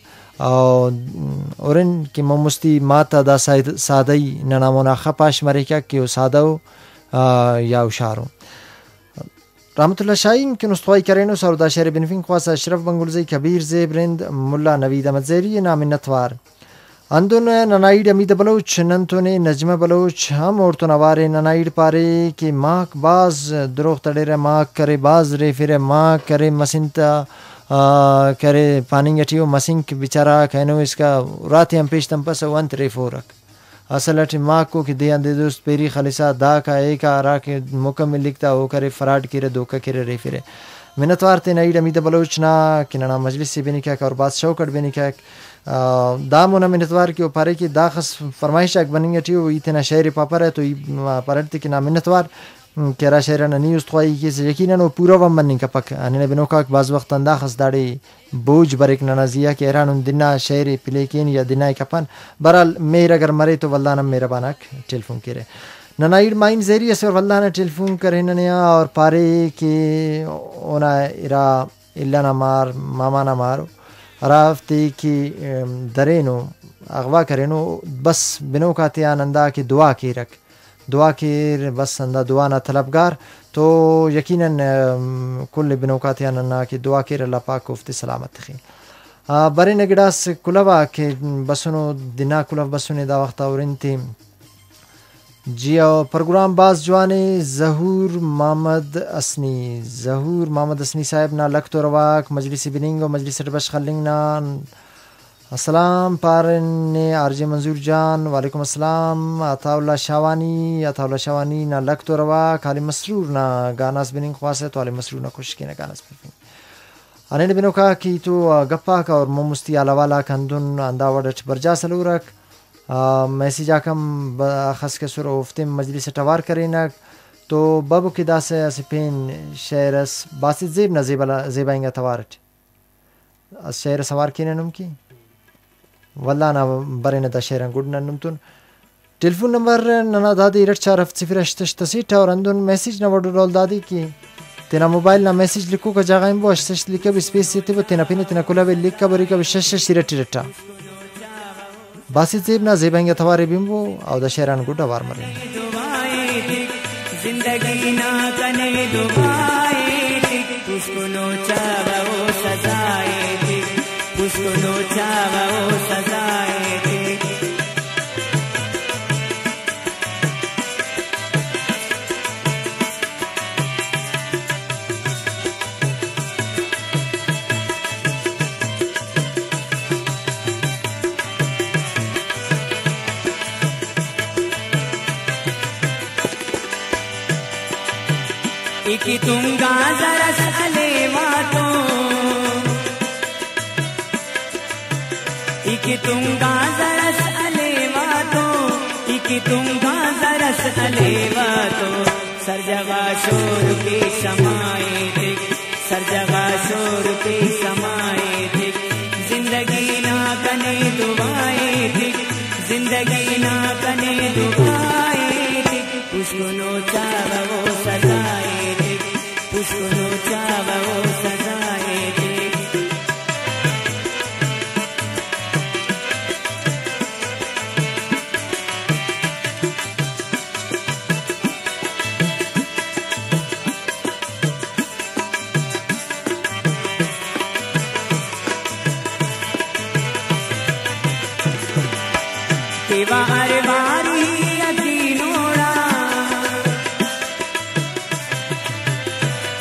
S2: اورن که ممستی ماتا دا سادهی ننامونا خپاش مریکا که ساده و یا اشارو رحمت الله شاهین که نستوای کرینو سرودا شهر بنفین خواست اشرف بنگلزی کبیر زیبرند ملا نوید احمد زیری نام نتوار اندون نناید امید بلوچ ننتونه نجمه بلوچ هم ارتنوار نناید پاره که ماک باز دروخ تڑیر ماک करे باز ریفیر ماک करे مسنتا करे पानिंगटियो मसिंक बेचारा कहनो इसका रात हम पेश तम पस वंत रेफोरक असलट माँ को कि दिया दे दोस्त पेरी खालिसा दा का एक आरा के मुकम्मल लिखता हो करे फराड किरे धोखा किरे रेफिरे मिनतवार ते नईड अमीद बलोचना किना मजलिस से भी निकाक और बात शौकट भी निकाक दामुना मिनतवार के ऊपर की दाखस फरमाइश अक बनिंगटियो इतना शहर पापर है तो परंतु कि ना मिनतवार केरा شعر نه نیوست خوای کی یقینا نو پورا و من کا پک ان بنو کا بعض وقت انداخس داڑی بوج برک ننازیا کہ ایران دنا شعر پلیکین یا دنا کپن برال میر اگر مرے تو والله نہ میرا بانک ٹیلیفون کرے ننایر ماین ذریعے سے والله نہ ٹیلیفون کرے نیا اور پارے کی اونا ارا الا نہ مار ماما نہ مارو رافتی کی درینو اغوا کرینو بس بنو کا تے آنندا کی دعا کی رکھ دعا کی بس اندا دعا نہ طلبگار تو یقیناً کل بنوکات یاننا کی دعا کی اللہ پاک کو افت سلامت تخی برے نگڑاس کلوا کے بسنو دنا کلو بسنے دا وقت اور انتی جیو پروگرام باز جوانے ظہور محمد اسنی ظہور محمد اسنی صاحب نا لکتو رواک مجلس بننگو مجلس بش خلنگ نا السلام پارن آرجے منظور جان وعلیکم السلام عطا اللہ شاوانی عطا اللہ شاوانی نا لک تو روا کالی مسرور نا گاناس بننگ خواست ہے تو علی مسرور نا خوش کی نا گاناس بننگ آنے بنو کا کی تو گپا کا اور ممستی علاوالا کندن انداوڑت برجا سلورک میسیج آکم خس کے سر افتم مجلس ٹوار کرینا تو بابو کی دا سے سپین شیرس باسط زیب نا زیبائنگا توارت شیر سوار کی نم کی والله نا برين دا شيران قلنا نمتون تلفون نمبر ننا دادي رت شارف صفر اشتش تسيت اور اندون میسج نوڈ رول دادي کی تینا موبائل نا میسج لکو کا جگہ بو اشتش لکه بسپیس تی بو تینا پین تینا کولا بل لکه بری کا شش شیرت رتا باسط زیب نا زیبنگ تواری بیمبو او دا شيران گڈا وار مرین
S16: زندگی نا کنے دعائے اس کو نوچا وہ سزائے اس کو نوچا وہ سزائے تھے ایکی تم گازرس علیواتوں ایکی تم گازرس علیواتوں ایکی تم گازرس علیواتوں سر جگہ شور کی سمائے تھے سر جگہ شور کی سمائے تھے زندگی نہ کنے دعائے تھے زندگی نہ کنے دعائے تھے اس کو نوچا وہ سزائے تھے اس کو نوچا وہ سزائے تھے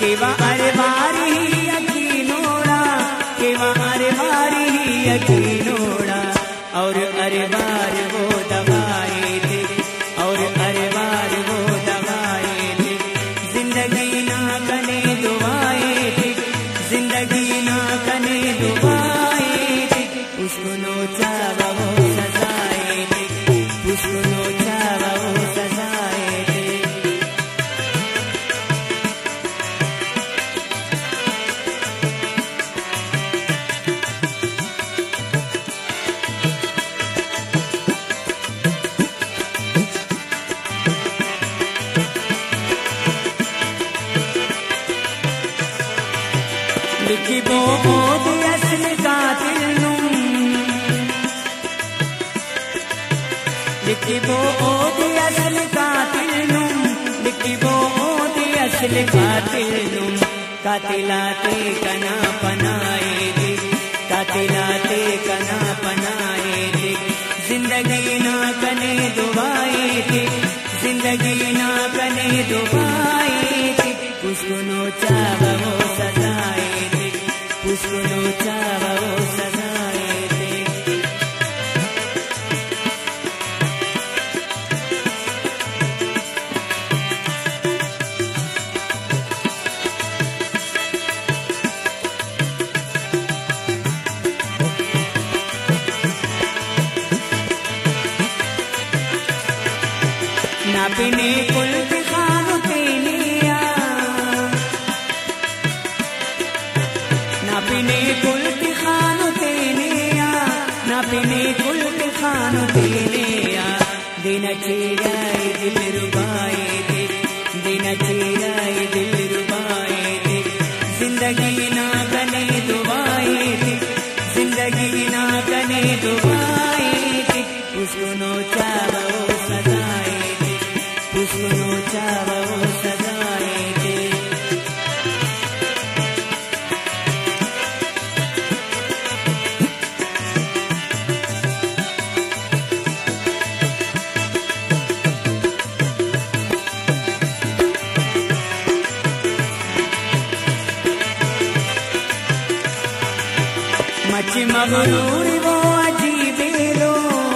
S16: केवा अरे बारी यकीनोड़ा केवा अरे बारी यकीनोड़ा और अरे बार वो दवाए थे और अरे बार वो दवाए थे जिंदगी ना कने दुआए थे जिंदगी ना कने दुआए थे उसको नोचा वो सजाए थे उसको नोचा वो सजाए थे लिखी वो ओद असल कातिल नुम लिखी वो ओद असल कातिल नुम लिखी वो ओद असल कातिल नुम कातिलाते कना पनाए थे कातिलाते कना पनाए थे जिंदगी ना कने दुआए थे जिंदगी ना कने दुआए थे उसको नोचा वो सजाए थे उसको नोचा वो सजाए थे ना पीने कुल के खानो तेनिया ना पीने कुल के खानो तेनिया ना पीने कुल के खानो तेनिया दिन चेराए दिल रुबाए थे दिन चेराए दिल रुबाए थे जिंदगी ना कने दुआए थे जिंदगी ना कने दुआए थे उसको नोचा वो सजाए थे उसको नोचा वो सजाए थे मची मगरूर वो अजीबे लो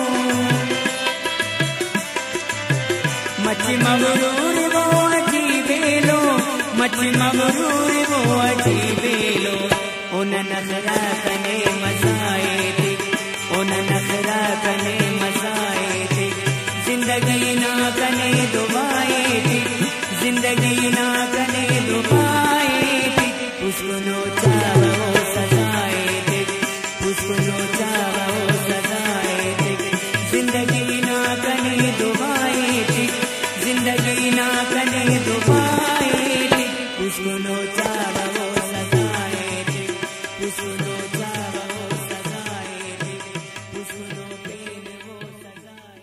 S16: मची मगरूर वो अजीबे लो मची मगरूर वो अजीबे लो उन नखरा कने मजाए थे उन नखरा कने मजाए थे जिंदगी ना कने दुआए थे जिंदगी ना कने दुआए थे उसको नोचा वो सजाए थे उसको नोचा वो सजाए थे जिंदगी ना कने दुआए थे जिंदगी ना कने दुआए थे उसको नोचा वो सजाए थे उसको नोचा वो सजाए थे उसको नोचे वो सजाए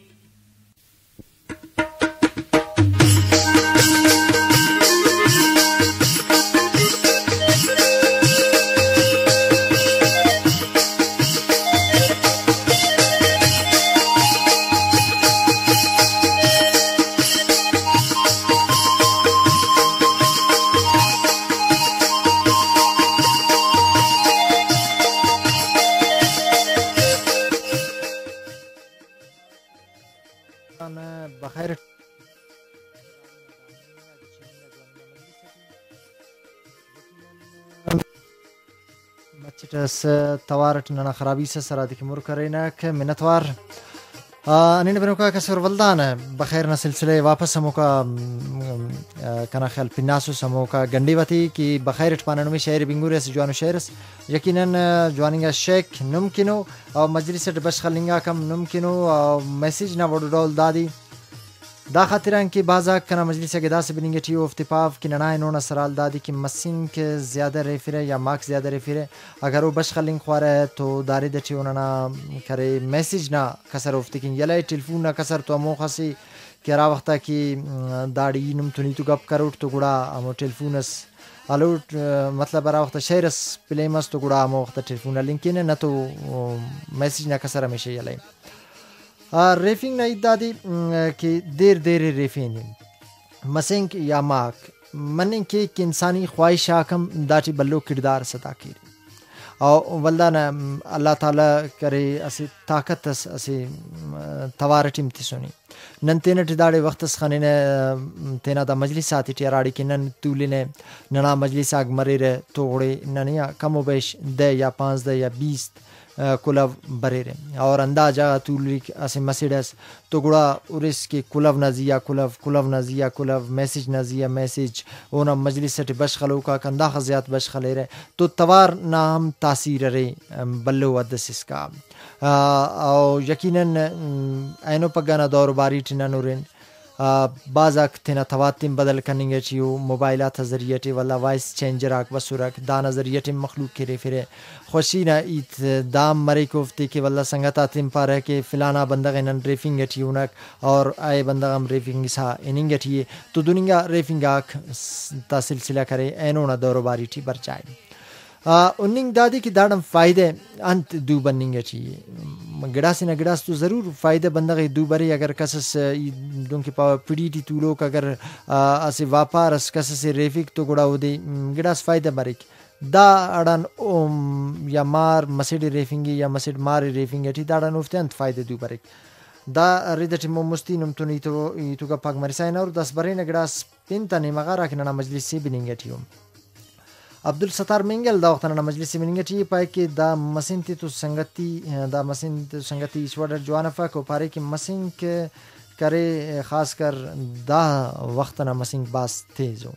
S2: بخیر مچټس توارت نن خرابی سره سره د کمر کرینا ک منتوار انین بنو کا کسر ولدان بخیر نہ سلسلے واپس ہمو کا کنا خیال پناسو سمو کا گنڈی وتی کی بخیر پاننو می شعر بنگور اس جوانو شعرس یقینا جوانینگا شیک نمکنو او مجلس بش خلنگا کم نمکنو او میسج نہ وډ ډول دادی دا خاطران کی بازا کنا مجلس کے داس بننگٹی او افتپاف کی ننا نو نسرال دادی کی مسین کے زیادہ ریفرے یا ماک زیادہ ریفرے اگر وہ بش خلنگ خوارے ہے تو داری دچی وننا کرے میسج نہ کسر افتی کی یلے ٹیلیفون نہ کسر تو مو خسی کہ را وقتا کی داڑی نم تنی تو گپ کروٹ تو گڑا امو ٹیلیفونس الوٹ مطلب را وقت شیرس پلیمس تو گڑا امو وقت ٹیلیفون لنکین نہ تو میسج نہ کسر ہمیشہ یلے ریفینگ نہ دادی کہ دیر دیر ریفینگ مسنگ یا ماک मन के कि इंसानी ख्वाहिश आकम दाटी बल्लो किरदार सदा की और वल्दा न अल्लाह ताला करे असे ताकत असे तवार टीम तिसोनी नन तेन टिदाड़े वक्त खाने ने तेना दा मजलिस आती टी अराड़ी के नन तूले ने नना मजलिस आग मरे रे तोड़े ननिया कम बेश दे या पाँच दे या बीस कुलव बरे रे और अंदाजा तूली असे मसीडस तो गुड़ा उरिस के कुलव नजिया कुलव कुलव नजिया कुलव मैसेज नजिया मैसेज ओना मजलिस से बश खलो का कंदा खजियात बश खले रे तो तवार नाम तासीर रे बल्लो वदस इसका और यकीनन ऐनो पगाना दौर बारी टिना नूरिन बाज़ाक तेना तवातिम बदल करेंगे चियो मोबाइल था ज़रिए टे वाला वॉइस चेंजर आक वसुरक दाना ज़रिए टे मखलूक के रे फिरे खुशी ना इत दाम मरे कोफ्ते के वाला संगता तिम पार के फिलाना बंदा गनन रेफिंग एटियूनक और आए बंदा हम रेफिंग सा इनिंग एटिए तो दुनिया रेफिंग आक ता सिलसिला करे ऐनो ना दौर बारी टी बरचाए उन्निंग दादी की दाड़म फ़ायदे अंत दू बनिंग चाहिए गिड़ासी न गिड़ास तो ज़रूर फ़ायदे बंदा गई दू बरे अगर कसस डोंकी पावर पीड़ी टी तू लोग अगर ऐसे व्यापार अस कसस रेफिक तो गुड़ा उदे गिड़ास फ़ायदे बरे दा अड़न ओम या मार मसेड रेफिंगी या मसेड मार रेफिंग टी दाड़न उफ़ते अंत फ़ायदे दू बरे दा रिदटी मुस्ती नम तो नहीं तो ये तो का पाग मरिसाइन और दस बरे न गिड़ास पिंता ने मगारा कि ना मजलिस से बिनिंग टी अब्दुल सत्तार मिंगल दा वक्त ना मजलिस मिनिंग टी पाए कि दा मसिन ती तो संगति दा मसिन तो संगति ईश्वर जवानफा को पारे कि मसिन के करे खास कर दा वक्त ना मसिन बास थे जो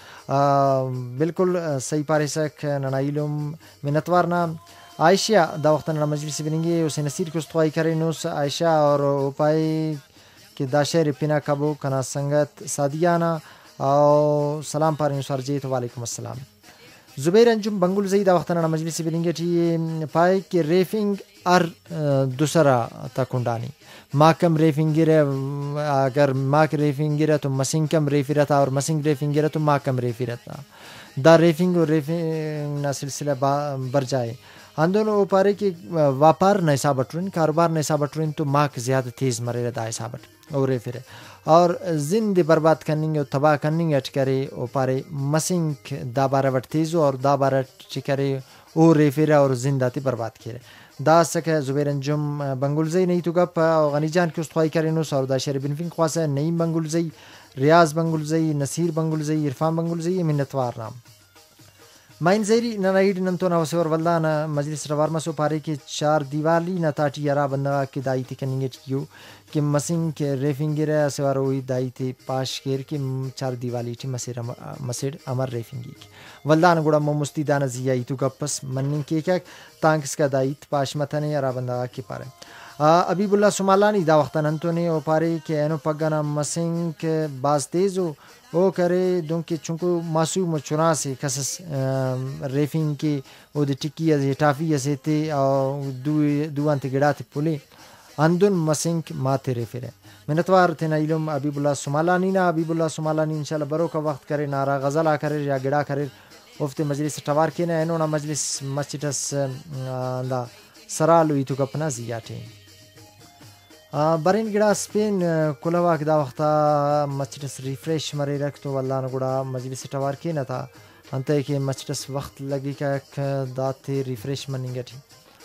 S2: बिल्कुल सही पारे सक ननाइलुम मिनतवार ना आयशा दा वक्त ना मजलिस मिनिंगे उसे नसीर को स्तवाई करे नुस आयशा और उपाय कि दा शहर पिना कबो कना संगत सादियाना और सलाम पारे नुसार जीत वालेकुम अस्सलाम जुबैर अंजुम बंगुल ज़ईदा वक्तना मजलिस बिलिंगे टी पाए कि रेफिंग अर दूसरा तकुंडानी माकम रेफिंग गिरे अगर माक रेफिंग गिरा तो मसिंग कम रेफिरता और मसिंग रेफिंग गिरा तो माकम रेफिरता दा रेफिंग और रेफिंग ना सिलसिला बर जाए आंदोलन पारे कि व्यापार न हिसाब बटरुन कारोबार न हिसाब बटरुन तो माक ज़्यादा तेज़ मरे दा हिसाब और रेफिर और जिंदगी बर्बाद करने और तबाह करने अटकरे ओ पारे मसिंग दा बारा वट तेज़ो और दा बारा टिकरे ओ रेफिरा और जिंदाती बर्बाद करे दा सके जुबैर अंजुम बंगुलज़ई नहीं तो गप गनीजान की उस्तवाई करे नो और दा शहर बिनफिंग ख्वासा नईम बंगुलज़ई रियाज बंगुलज़ई नसीर बंगुलज़ई इरफान बंगुलज़ई मिन्नतवार नाम माइन ज़ेरी ननाइड नंतो ना वसे और वल्ला ना मजलिस रवार मसो पारे के चार दीवाली ना ताटी यारा बंदा के दाई थे कनिंगे टियो कि मसिंग के रेफिंग रे असवार हुई दाई थे पाश केर के चार दीवाली टी मसेर मसेड अमर रेफिंगी वल्ला ना गुड़ा मुस्ती दाना जिया इतु गपस मन्निंग के क्या तांक्स का दाई पाश मतने यारा बंदा के पारे अबीबुल्ला सुमालानी दा वक्त नंतो ने ओ पारे के एनो पगना मसिंग के बाज तेजो ओ करे दोंके चुंको मासूम चुना से कसस रेफिंग के ओ द टिकी अज टाफी असेते और दु दुआन ते गड़ाते पुले अंदुन मसिंग माते रेफिरे मिनतवार थे ना इलम अबीबुल्ला सुमालानी ना अबीबुल्ला सुमालानी इंशाल्लाह बरो का वक्त करे नारा गज़ला करे या गड़ा करे उफ्ते मजलिस टवार के ना एनो ना मजलिस मस्जिदस दा सरालु इतु कपना जियाते बरेन गिड़ा स्पेन कुलवा के दा वक्ता मस्जिदस रिफ्रेश मरे रख तो वल्ला न गुड़ा मजलिस टवार के ना था अंते के मस्जिदस वक्त लगी का दाते रिफ्रेश मनिंगे थी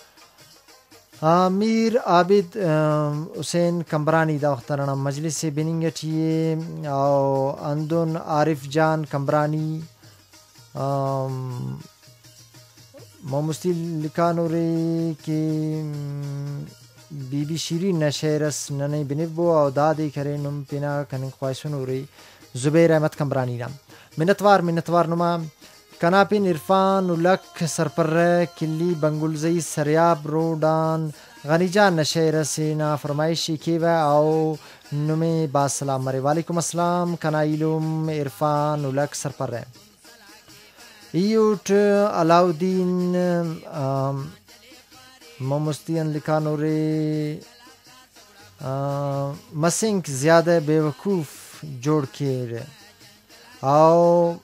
S2: मीर आबिद हुसैन कम्बरानी दा वक्त ना मजलिस से बिनिंगे थी और अंदुन आरिफ जान कम्बरानी मोमुस्ती लिकानोरे के बीबी शिरी नशेरस नने बिनिबो और दादी करे नुम पिना कने ख्वाइशुन उरी जुबैर अहमद कमरानी नाम मिनतवार मिनतवार नुमा कनापिन इरफान उलक सरपर किल्ली बंगुलज़ई सरियाब रोडान गनीजान नशेरस ना फरमाइशी केवा आओ नुमे बासलाम मरे वालेकुम अस्सलाम कनाइलुम इरफान उलक सरपर यूट अलाउद्दीन मोमुस्तियन लिखानो रे मसिंक ज़्यादा बेवकूफ़ जोड़ के रे आओ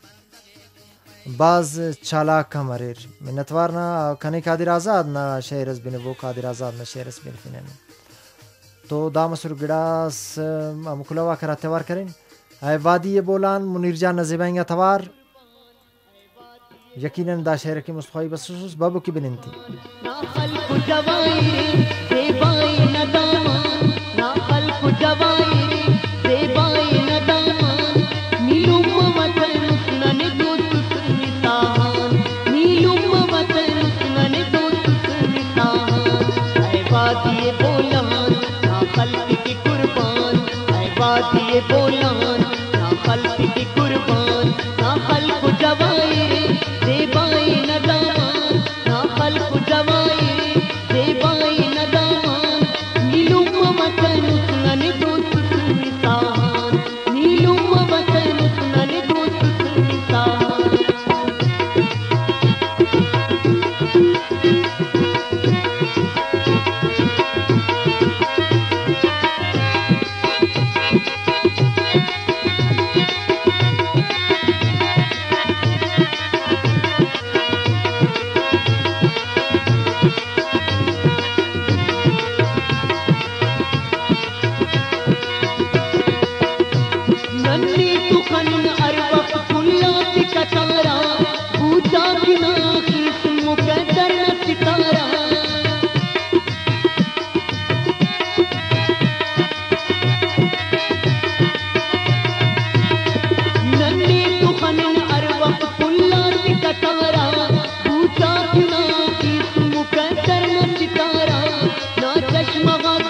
S2: बाज चालाक मरेर मिन्नतवार ना कने कादिर आज़ाद ना शहरस बिन वो कादिर आज़ाद ना शहरस बिन फिने तो दामसुर गिड़ास मुकुलवा करा त्यौहार करें ऐ वादी बोलान मुनीर जान नज़ीबाएंगे तवार यकीनन दा शहर की मुस्तफ़ाई बसुस बाबू की बिनती
S17: ये बोलान ना खल्क की कुर्बान ना खल्क जवाई देबाई नदामान ना खल्क जवाई देबाई नदामान नीलुम वतन सुनन दोस्त मिसान नीलुम वतन सुनन दोस्त मिसान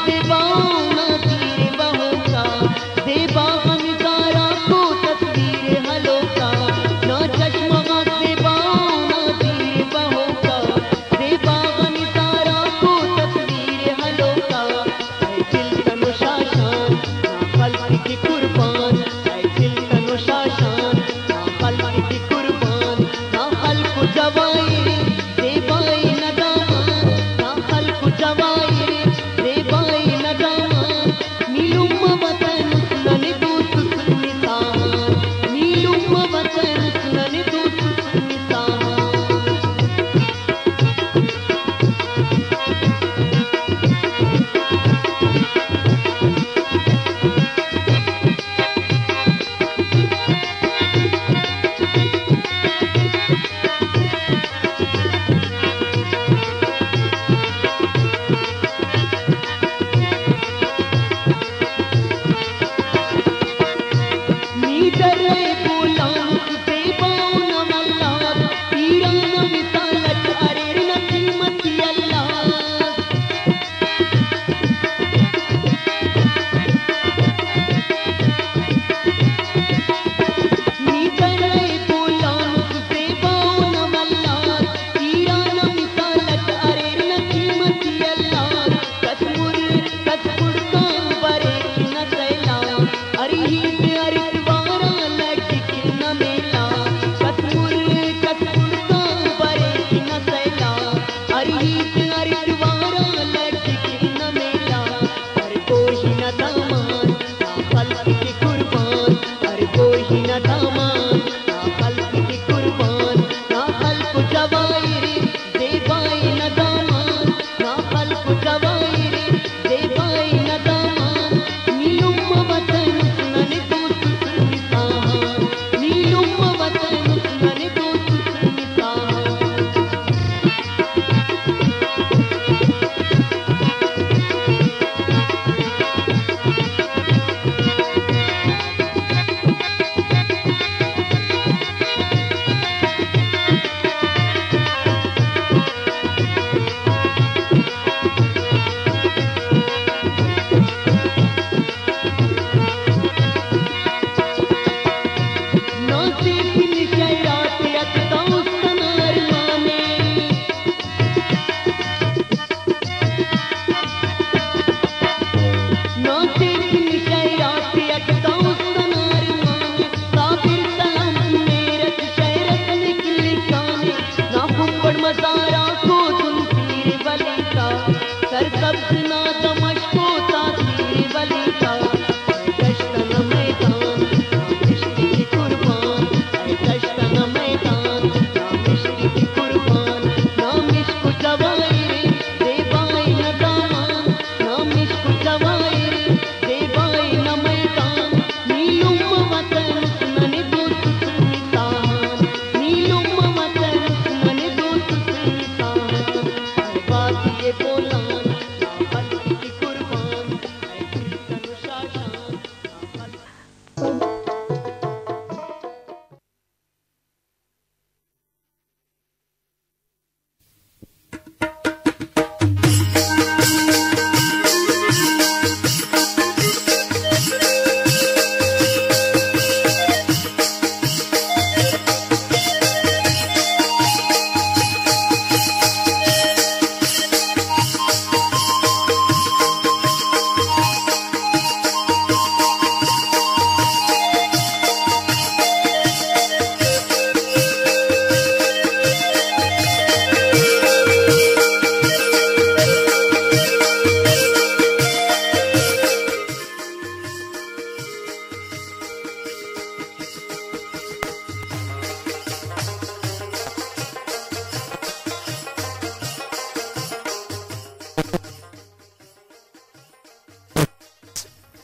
S17: देबा हम तारा को तस्वीर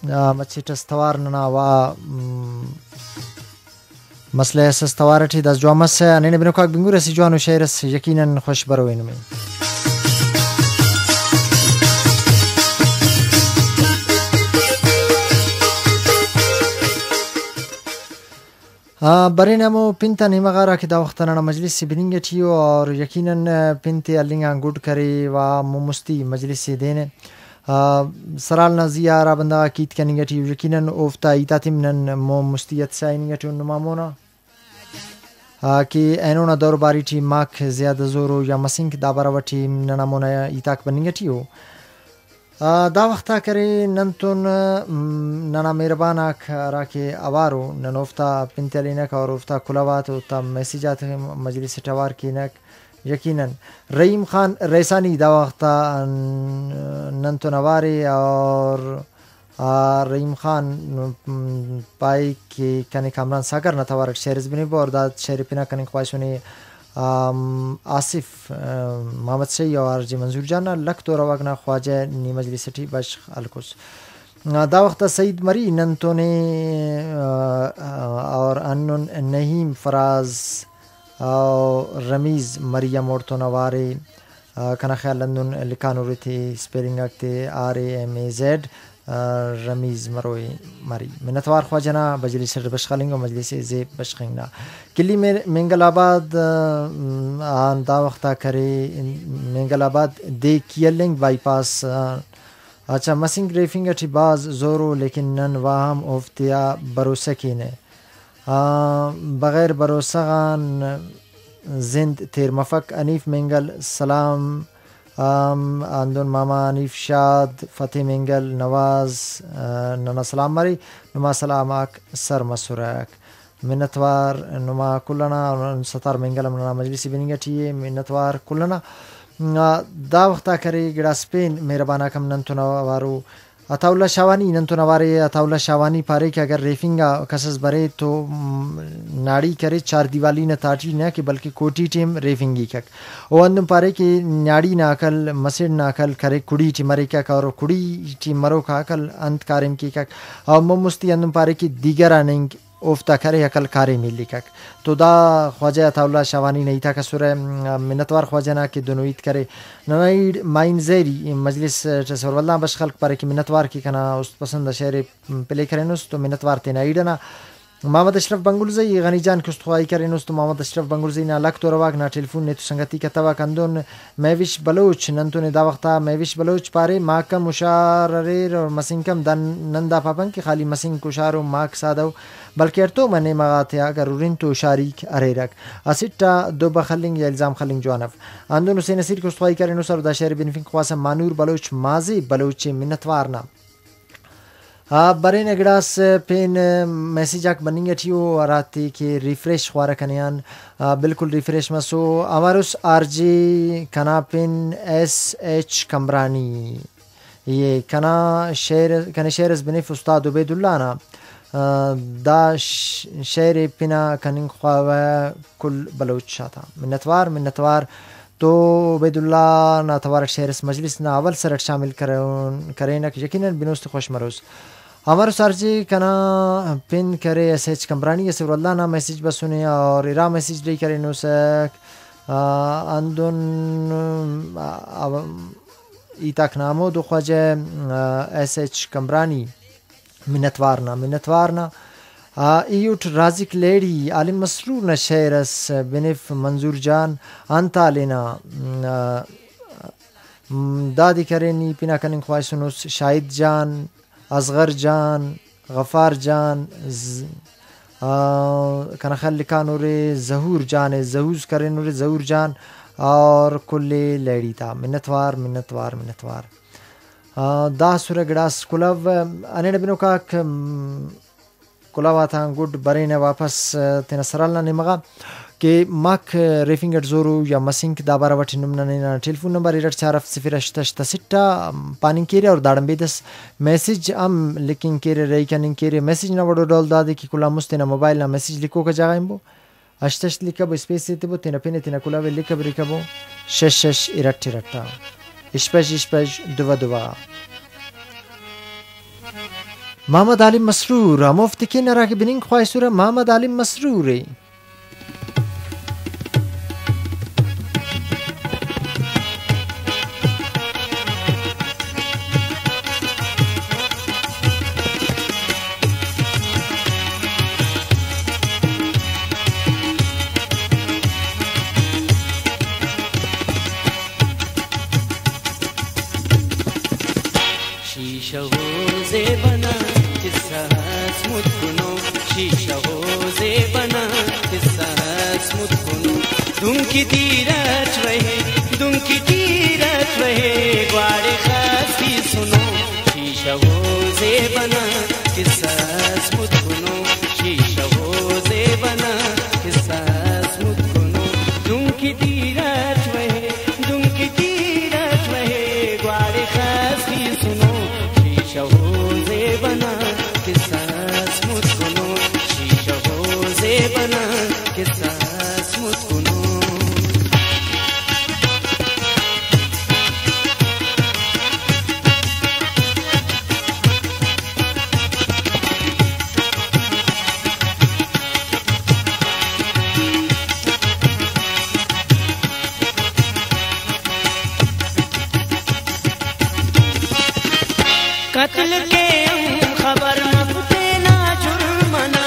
S2: مچیټ استوار ننا وا مسئله استوارتی داز جوامس انین بنو کاک بنگور سی جوانو شهرس یقینا خوش بروینمی برینمو پینتا نیمغارا که دا وقتنا مجلس بنینگتیو اور یقینا پینتی الینگان گود کری و ممستی مجلس دینه سرال نزیا را بندا کیت کنینگتیو یقینا اوفتا ایتاتیمنن ممستیت ساینگتیو نمامونا که اینونا دور باری تی ماک زیاد زورو یا مسینک دابرا وٹی ننامونا ایتاک بنینگتیو دا وقتا کری ننتون ننا مهربانک را که اوارو ننوفتا پینتلینک اور افتا کلاوات و تا میسیجات مجلس توار کینک یقینا رحیم خان ریسانی دا وقتا ننتون اواری اور رحیم خان پای که کنی کامران ساگر نتوارک شهرز بینی با اور دا شهر پینا کنی خواهشونی آصف محمد شی اور جی منظور جانا لک تو رواگنا خواجه نی مجلسٹی بش الکوس دا وقت سعید مری ننتونی اور انن نہیم فراز اور رمیز مریم اورتونواری کنا خیال لندن لکانو رتی سپیلنگ اکتے R A M A Z Ramiz مروی مری منتوار خواجنا مجلس بشخلنگ و مجلس زیب بشخنگنا کلی منگل آباد آن دا وقتا کری منگل آباد دی کیلنگ بائی پاس اچھا مسنگ ریفنگ اٹھی باز زورو لیکن نن واہم اوفتیا بروسہ کینے بغیر بروسہ غان زند تیر مفک انیف منگل سلام اندون ماما انیف شاد فتح منگل نواز ننا سلام مری نما سلامک سر مسورک منتوار نما کلنا ستار منگل ننا مجلسی بنینگٹی منتوار کلنا دا وقتا کری گڑا سپین مهربانا کم ننتونا وارو اتاولا شاوانی ننتونا واری اتاولا شاوانی پاره که اگر ریفینگا کسس بره تو ناڑی کرے چار دیوالی نہ تاٹی نہ کہ بلکہ کوٹی ٹیم ریفنگی کک او اندم پاره کہ ناڑی ناکل مسجد ناکل کرے کڑی ٹی مرے کک اور کڑی ٹی مرو کاکل انت کارم کی کک او ممستی اندم پاره کہ دیگر اننگ اوفتا کرے عقل کاری ملی کک تو دا خواجہ اتاولا شاوانی نہیں تھا کہ سورہ منتوار خواجہ نا کہ دنویت کرے نوید ماین زیری مجلس تصور والله بش خلق پاره کہ منتوار کی کنا اس پسند شعر پلے کرنوس تو منتوار تنایدنا محمد اشرف بنگلزی غنی جان کستخواهی کردنست تو محمد اشرف بنگلزی نا لک تو رواق نا تلفون نتو سنگتی کتوا کندون میوش بلوچ ننتون دا وقتا میوش بلوچ پاره ماک مشارریر اور مسینکم دن نندا پاپن کی خالی مسین کشارو ماک سادو بلکہ ارتو منی مغاتی اگر رین تو شاریک اریرک اسیتا دو بخلنگ یا الزام خلنگ جوانف اندون حسین اسیر کستخواهی کردنست اور دا شهر بنفین خواسم مانور بلوچ مازی بلوچ منتوارنا برای نگراس پین میسیج اک بنینگه تیو آراتی که ریفریش خواره کنیان بالکل ریفریش مسو اماروس آر جی کنا پین ایس ایچ کمرانی یہ کنا شعر کنا شعر از بنیف استاد عبید اللہ نا دا شعر پینا کنین خواهی کل بلوچ شاتا منتوار منتوار تو عبید اللہ نا توارک شعر اس مجلس نا اول سرک شامل کریں کہ یقیناً بنوست خوش مروز ہمارا سارجی کنا پن کرے ایس ایچ کمرانی اسور اللہ نا میسیج بسونے اور ارا میسیج لی کرے نو سک اندون ایتاک نامو دو خواجہ ایس ایچ کمرانی منتوارنا منتوارنا ایوٹ رازق لیڈی عالم مسرور نا شعرس بنف منظور جان انتا لینا دادی کرینی پینا کنن خواہش سنوس شاہد جان اصغر جان غفار جان کنا خل کانورے ظہور جان ظہوز کرینورے ظہور جان اور کل لیڈی تا منتوار منتوار منتوار دا سورہ گڑاس کلو انین بنو کاک کلاوا تھا گڈ برین واپس تینا سرالنا نمغا کہ ماک ریفنگٹ زورو یا مسینک دابارا وٹی نمنا ٹیلیفون نمبر ایرٹ چارف صفر اشتا اشتا سٹا پانین کیرے اور دارم بیدس میسیج ام لکین کیرے ری کنین کیرے میسیج نا وڈو ڈول دادے کی کلا مستینا موبائل نا میسیج لکو کا جاگائیم بو اشتا اشت لکا بو اسپیس سیتے بو تینا پینے تینا کلاوے لکا بریکا بو شش شش ایرٹ ایرٹا اشپش اشپش دوا دوا محمد علی مسرور مفتی که نرا که بینین خواهی سوره محمد علی مسروری
S16: दुंकी तीरथ वहे दुंकी तीरथ वहे ग्वाड़े खास की सुनो शीशा हो जे बना किस्सा स्मुत सुनो शीशा हो जे बना किस्सा स्मुत सुनो दुंकी तीरथ वहे दुंकी तीरथ वहे ग्वाड़े खास की सुनो शीशा हो जे बना किस्सा स्मुत सुनो शीशा हो जे बना किस्सा स्मुत सुनो कत्ल के हम खबर मफते ना जुर्मना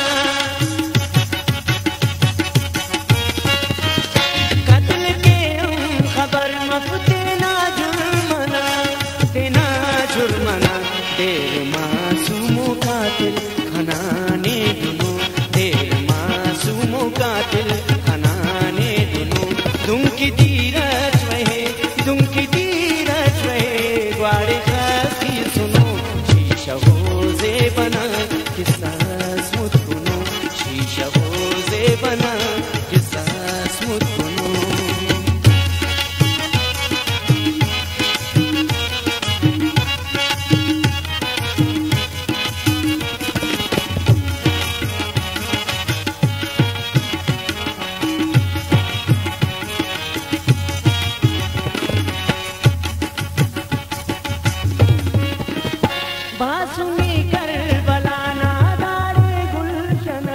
S16: कत्ल के हम खबर मफते ना जुर्मना तेना जुर्मना देर मासूमों कातिल खनाने दुनो देर मासूमों कातिल खनाने दुनो दुंकी तीरथ वहे दुंकी तीरथ वहे ग्वाड़े खास की सुनो शहोजे बना किस्सा स्मुत कुनो शीशा होजे बना किस्सा स्मुत कुनो बासुनी करबला नादारे गुलशन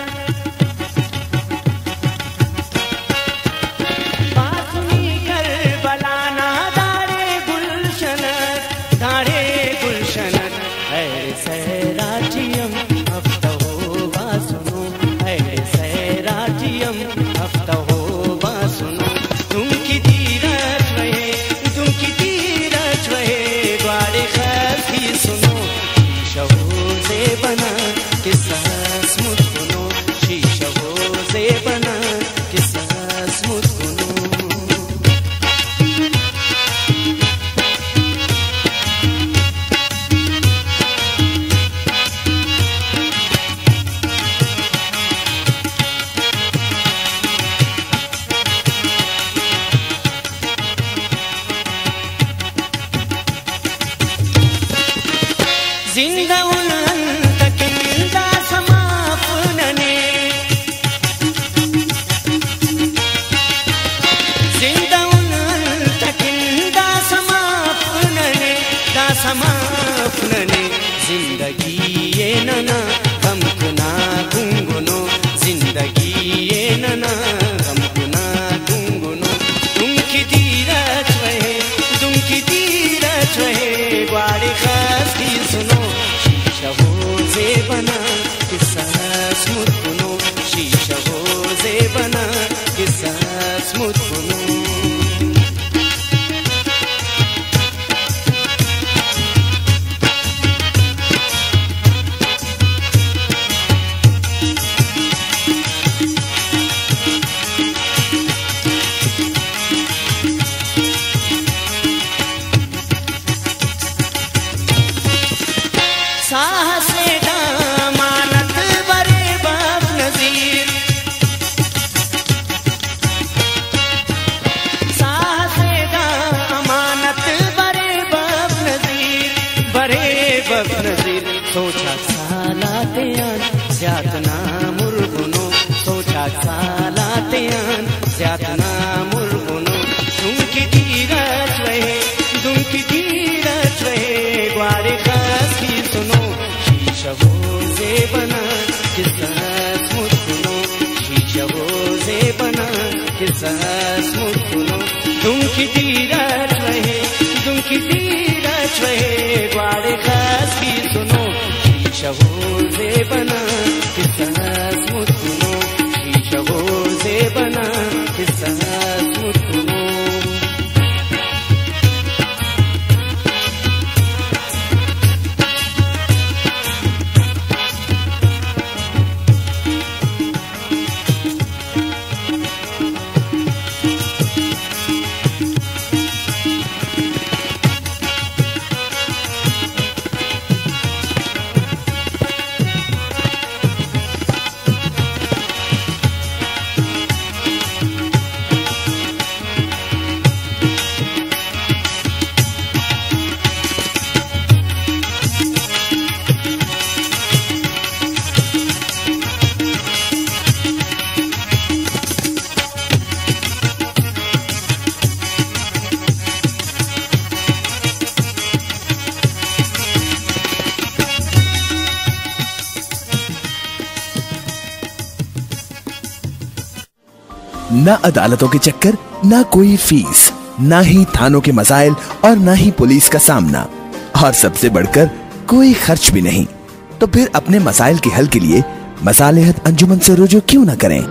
S16: बासुनी करबला नादारे गुलशन दारे गुलशन है सैराजियम हफ्ता हो बासुनो है सैराजियम हफ्ता हो बासुनो तुमकी तीरथ वहे तुमकी तीरथ वहे ग्वाड़े खास की सुनो शहोजे बना किस्सा स्मुत कुनो शीशा होजे बना किस्सा स्मुत कुनो जिंदा तकिंदा समापनने जिंदा तकिंदा समापनने दा समापनने जिंदगी ये नना गमकुना गुंगुनो जिंदगी ये नना गमकुना गुंगुनो तुमकी तीरथ वहे तुमकी तीरथ वहे ग्वाड़े खास की सुनो शीशा होजे बना किस्सा स्मुत कुनो शीशा होजे बना किस्सा स्मुत कुनो साहसे दामानत बरे बाप kisasmutuno dunki diraj rahe dunki diraj rahe gwade khas ki suno shisha se bana kisasmutuno shisha se bana kisasmutuno
S8: ना अदालतों के चक्कर, ना कोई फीस, ना ही थानों के मसाइल और ना ही पुलिस का सामना, और सबसे बढ़कर कोई खर्च भी नहीं। तो फिर अपने मसाइल के हल के लिए मसालेहत अंजुमन से रुजू क्यों न करें।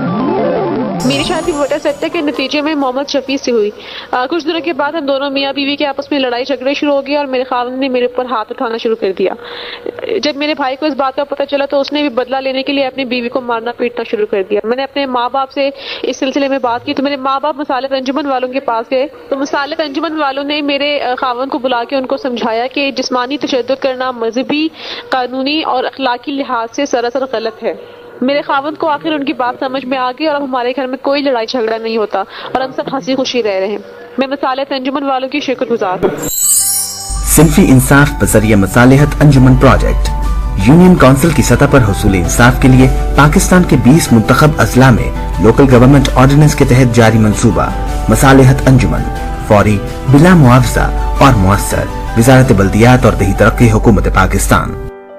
S18: मेरी शादी वोटर सत्ता के नतीजे में मोहम्मद शफी से हुई। आ, कुछ दिनों के बाद हम दोनों मियाँ बीवी के आपस में लड़ाई झगड़े शुरू हो गए और मेरे खावंद ने मेरे ऊपर हाथ उठाना शुरू कर दिया। जब मेरे भाई को इस बात का पता चला तो उसने भी बदला लेने के लिए अपनी बीवी को मारना पीटना शुरू कर दिया। मैंने अपने माँ बाप से इस सिलसिले में बात की तो मेरे माँ बाप मसालत अंजुमन वालों के पास गए तो मसालत अंजुमन वालों ने मेरे खावंद को बुला के उनको समझाया कि जिस्मानी तशद्दुद करना मजहबी, कानूनी और अखलाकी लिहाज से सरासर गलत है। मेरे खावंद को आखिर उनकी बात समझ में आ गई और अब हमारे घर में कोई लड़ाई झगड़ा नहीं होता और हम सब हंसी खुशी रह रहे हैं। मैं मसालत अंजुमन वालों की शुक्रगुजार हूँ।
S10: सिंफी इंसाफ बजरिया मसालेहत अंजुमन प्रोजेक्ट यूनियन काउंसिल की सतह पर हुसूल इंसाफ के लिए पाकिस्तान के बीस मुंतखब अजला में लोकल गवर्नमेंट ऑर्डिनेंस के तहत जारी मंसूबा मसालेहत अंजुमन फौरी बिला मुआवजा और मुअस्सर वजारत बल्दियात और दही तरक्की हुकूमत पाकिस्तान।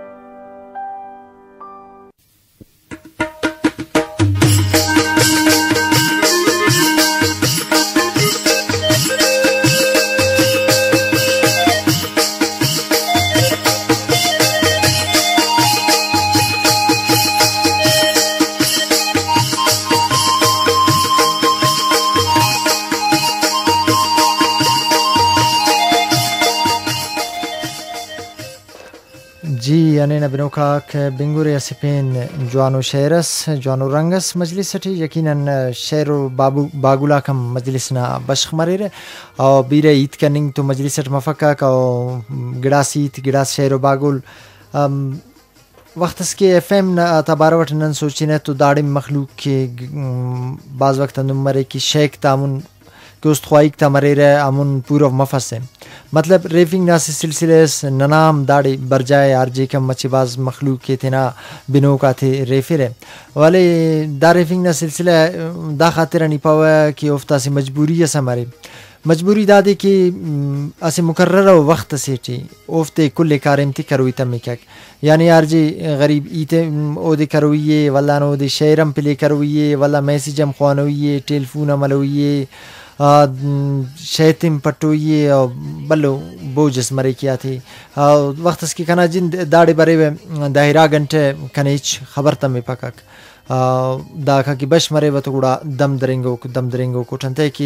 S2: जी अनेना बिनोखाक बिंगुरे सिपेन जवानो शेरस जवानो रंगस मजलिस सठी यकीनन शेरो बाबू बागुला कम मजलिसना बश्ख मरेरे और बीरे ईद कनिंग तो मजलिस मफक्का का गिड़ास ईद गिड़ास शेरो बागुल वक्त के एफ एम तबारवट नन सोचिने तो दाड़ी मखलूक के बाज़ वक्त नमरे की शेख तामुन के उस ख्वाइक तमरेरे अमुन पूर्व मफस है मतलब रेफिंग ना सिलसिले ननाम दाड़ी बरजाए आरजे कम मच्छीबाज मखलूक के थे ना बिनो का थे रेफिर है वाले दा रेफिंग ना सिलसिला दा खातिर नहीं पावा कि उफ्ता से मजबूरी है हमारी मजबूरी दादी की ऐसे मुकर्रर वक्त से टी उफ्ते कुल्ले कारमती करोई तम क्या यानी आरजे गरीब ईते ओदे करोइए वल्ला नो ओदे शेरम पिले करोइए वल्ला मैसेजम ख्वानोइए टेलीफोन मलोइए शैतिम पटोइए और बल्लो बोझस मरे किया थी वक्त की कना जिन दाड़े बरे दाहिरा घंटे कनेच खबर तमे पकक दाखा की बश मरे वतुड़ा दम दरेंगो को दम दरेंगो को ठनते कि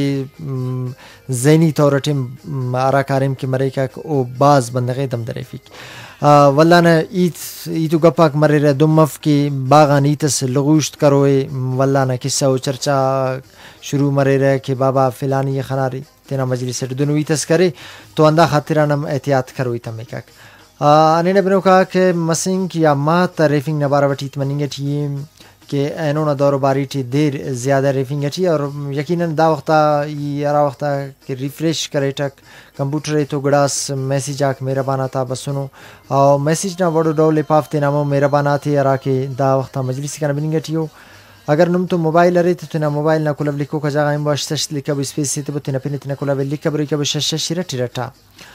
S2: जैनी तौर टिम आरा कारिम की मरे का ओ बाज बंदगे दम दरेफिक वल्ला न ईद ईदु गपाक मरे रे दुमफ की बागा नीतस लगुश्त करोए वल्ला न किस्सा व चर्चा शुरू मरे रे कि बाबा फिलानी ये खनारी तेना मजलिस दुनु ईतस करे तो अंदा खातिरा नम एहतियात करोई तमे का अने बनो का के मसिंग या मा तरेफिंग नबारा वटीत मनिंगे टीम के एनो न दौर बारी टी देर ज़्यादा रेफिंग टी और यकीनन दा वक्ता यारा वक्ता के रिफ्रेश करे टक कंप्यूटर तो गड़ास मैसेज आक मेरा बाना था बस सुनो और मैसेज ना बड़ो डोले पाफते नामो मेरा बाना थे यारा के दा वक्ता मजलिस का नबिंगे टीयो अगर नुम तो मोबाइल अरे तो ना मोबाइल ना कुलब लिखो का जगह इम बश लिखा स्पेस से तो तना पिन तना कुलब लिखा बरी का बश शिरा टिरटा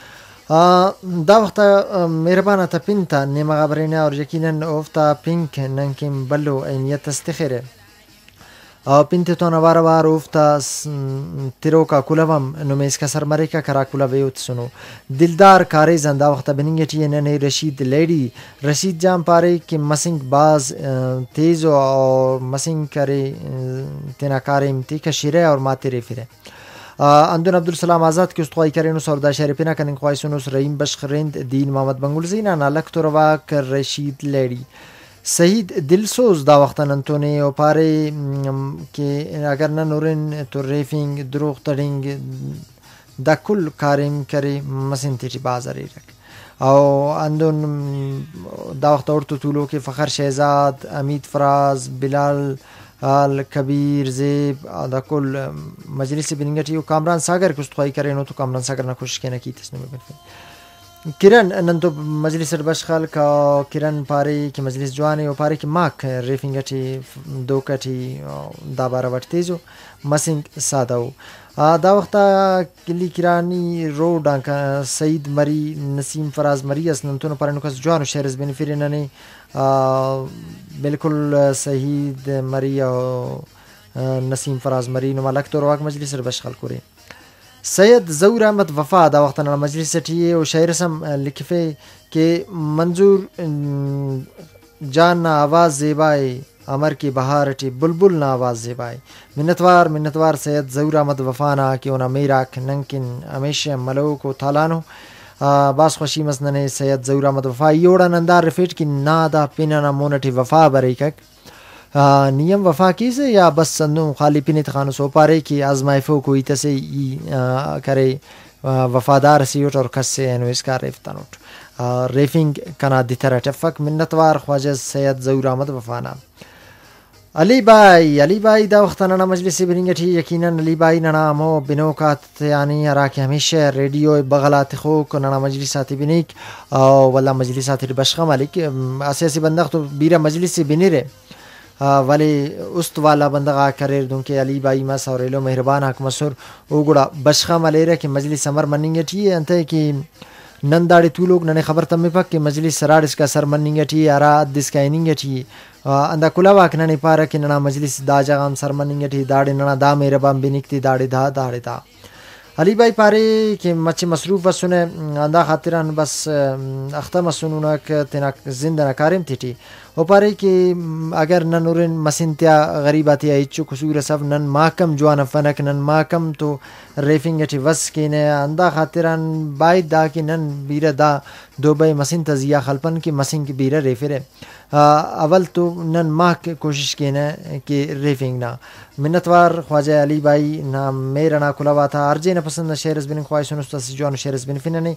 S2: दा वक्त मेहरबाना था पिन था नेमा बरेना और यकीनन ओफ्ता पिंक नंकिम बल्लो नियत तस्तखिर Pinte tona vara vara ufta tiroka kulavam numes ka sarmareka kara kulaveyot suno dildar kare zanda waqta beningeti yenene Rashid lady Rashid jam pare ki masing baz tezo aur masing kare tina kare imti ka shire aur matere fire Andun Abdul Salam Azad ki ustqai karenu sarda sharipina kanin qaisunus Raim Bashkhrind Din Mohammad Bangulzina na laktorwa kar Rashid lady सहीद दिलसोज दा वक्तन अंतोने ओ पारे के अगर न नूरन तो रेफिंग द्रोग तड़िंग दा कुल कारिम करे मसिन तेरी बाजारी रख आओ अंदोन दा वक्त और तो तुलो के फ़खर शहजाद अमीत फराज बिलाल आल कबीर ज़ेब दा कुल मजलिस बिनिंगटी ओ कामरान सागर कुछ तो करे नो तो कामरान सागर ना खुश के ना की तस्ने में बनते किरण नंतो मजलिस बशखाल का किरण पारे की मजलिस जवानी और पारे की माक रेफिंगटी दो कटी दाबारा वटतेजो मसिंग सादाओ दा वक्ता किली किरानी रोड का सईद मरी नसीम फराज मरी अस नंतो पारे नुकस जवान शहरस बेनिफिर नने बिल्कुल सहीद मरी और नसीम फराज मरी नुमा लग तो रवाक मजलिस बशखाल करे सैयद ज़ऊर अहमद वफ़ा दा वक्तन मजलिस सटिए और शायर सम लिखफे के मंजूर जान ना आवाज़ ज़ेबाए अमर की बहार टी बुलबुल ना आवाज़ ज़ेबाए मिन्नतवार मिन्नतवार सैयद ज़ऊर अहमद वफ़ा ना कि उना मेरा नंकिन हमेशा मलो को थालानो बास खुशी मसनने सैयद ज़ऊर अहमद वफ़ा योड़ा नंदार रिफिट की ना दा पिना ना मोनटी वफ़ा बरेकक नियम वफा की से या बस संदू खाली पिने तखानो सो पारे की आजमाइफो कोई तसे करे वफादार सियोट और कस से एनो इसका रेफ्तानोट रेफिंग कना दितरा टफक मिन्नतवार ख्वाजा सैयद ज़ऊर अहमद वफाना अली बाई अली बाई दा वक्तना ना मजलिस बिनिंगठी यकीनन अली बाई ना नामो बिनोकात यानी अरा के हमेशा रेडियो बगलात खो को ना मजलिसाती बिनिक वला मजलिसाती बशखा मालिक ऐसे बंदा तो बीरा मजलिस बिनिरे वाले उस्त वाला बंदगा करे दूंके अली बाई मस और एलो मेहरबान हक मसुर ओगुड़ा बशखा मलेरे के मजलिस समर मनिंगे टी अंते कि नंदाड़ी तू लोग नने खबर तम्मे पक के मजलिस सराड़ इसका सर मनिंगे टी आरा दिस का इनिंगे टी अंदा कुलावा के नने पारा के नना मजलिस दाजागाम सर मनिंगे टी दाड़े नना दा मेहरबान बिनिकती दाड़े दा दाड़े दा अली भाई पारे के मच्छी मसरूफ सुने अंदा खातिरान बस अख्ता मसुनुना के तेना जिंदा नकारिम थी ओ पारे कि अगर नन उरिन मसिंत्या गरीबाती आइचु खुसूर सब नन माकम जवान फनक नन माकम तो रेफिंग एटी वस के ने अंदा खातिरान बाई दा कि नन बीरा दा दो बाई मसिन तजिया खलपन की मसिन की बीरा रेफिरे अवल तो नन माह के कोशिश के ने कि रेफिंग ना मिन्नतवार ख्वाजा अली भाई ना मेरा ना खुलावा था अर्जे न पसंद न शेरस बिन ख्वाहिश सुनस्ता जवान शेरस बिन फिनने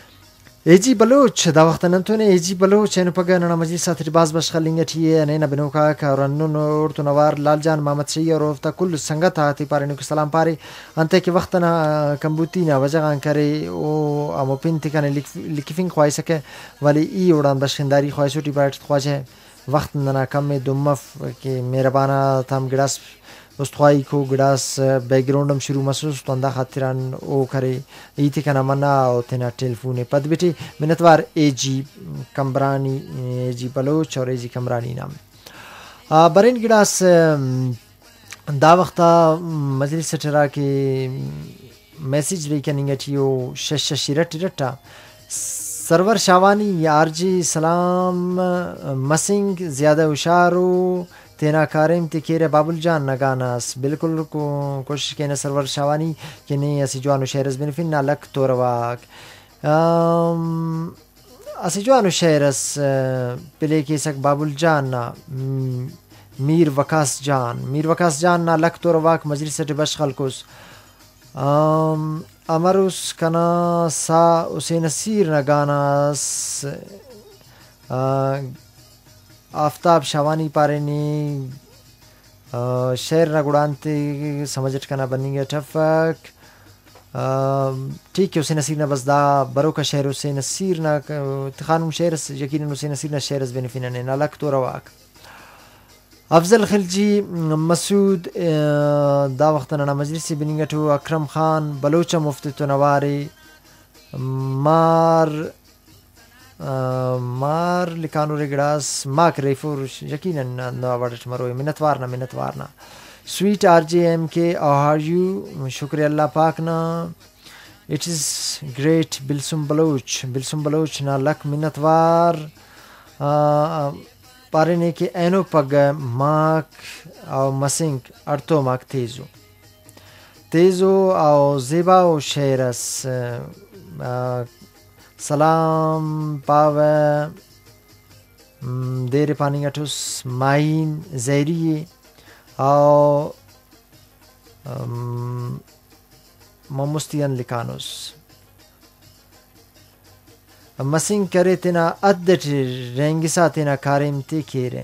S2: एजी बलोच दा वक्त नंतोने एजी बलोच एन पगा ना मजलिस साथी बाज बश खलिंगे ठीए ने ना बिनो का का रन्नो और तो नवार लालजान मोहम्मद सही और उफ्ता कुल संगत आती पारे नु सलाम पारे अंते के वक्त ना कंबूती ना वजगान करे ओ अमो पिंती कने लिखिफिंग ख्वाहिश के वाली ई उड़ान बशखिंदारी ख्वाहिशोटी बाट ख्वाजे वक्त ना कम में दुमफ के मेहरबाना तम गिलास उस्तवाई को गिलास बैकग्राउंड में शुरू महसूस तो अंदा खातिरान ओ करे इति कना मना ओ तेना टेलीफोन पद बेटी मिनतवार एजी कमरानी एजी बलोच और एजी कमरानी नाम बरेन गिलास दा वक्ता मजलिस सटरा के मैसेज लेकनिंग एटियो शश शिरट रटा सरवर शावानी आरजी सलाम मसिंग ज्यादा हुशारो तेना कारिम तिकेरे बाबुल जान नगानास बिल्कुल को कोशिश के न सरवर शावानी के ने असी जवान शेरस बिन फिन लक तोरवाक असी जवान शेरस पिले के सक बाबुल जान ना मीर वकास जान मीर वकास जान ना लक तोरवाक मजलिस से बशखल कुस अमरुस कना सा उसे नसीर नगानास आफ्ताब शावानी पारेनी शेर न गुड़ानते समझट कना बनेंगे ठफक ठीक है उसे नसीर न बसदा बरो का शेर उसे नसीर न तखानुम शेर यकीनन उसे नसीर न शेरस बेनिफिना ने नलक तो रवाक अफजल खिलजी मसूद दा वक्त ना मजलिस बनेंगे तो अकरम खान बलोचा मुफ्ती तो नवारी मार मार लिकानो रेगड़ास माक रेफुर यकीनन नवावट मरो मिन्नतवार ना मिन्नतवार ना sweet R J M K R U शुक्रिया अल्लाह पाक ना इट इज़ ग्रेट बिल्सुम बलोच बिल्सुम बलोच ना लक मिन्नतवार पारे ने के एनो पग माक और मसिंग अर्तो माक तेजो तेजो और ज़ेबा और शेरस सलाम पावे देर पानी अठुस माइन जैरिये और ममुस्तियन लिकानुस मसिंग करे तेना अद्दट रेंगिसा तेना कारिम ते केरे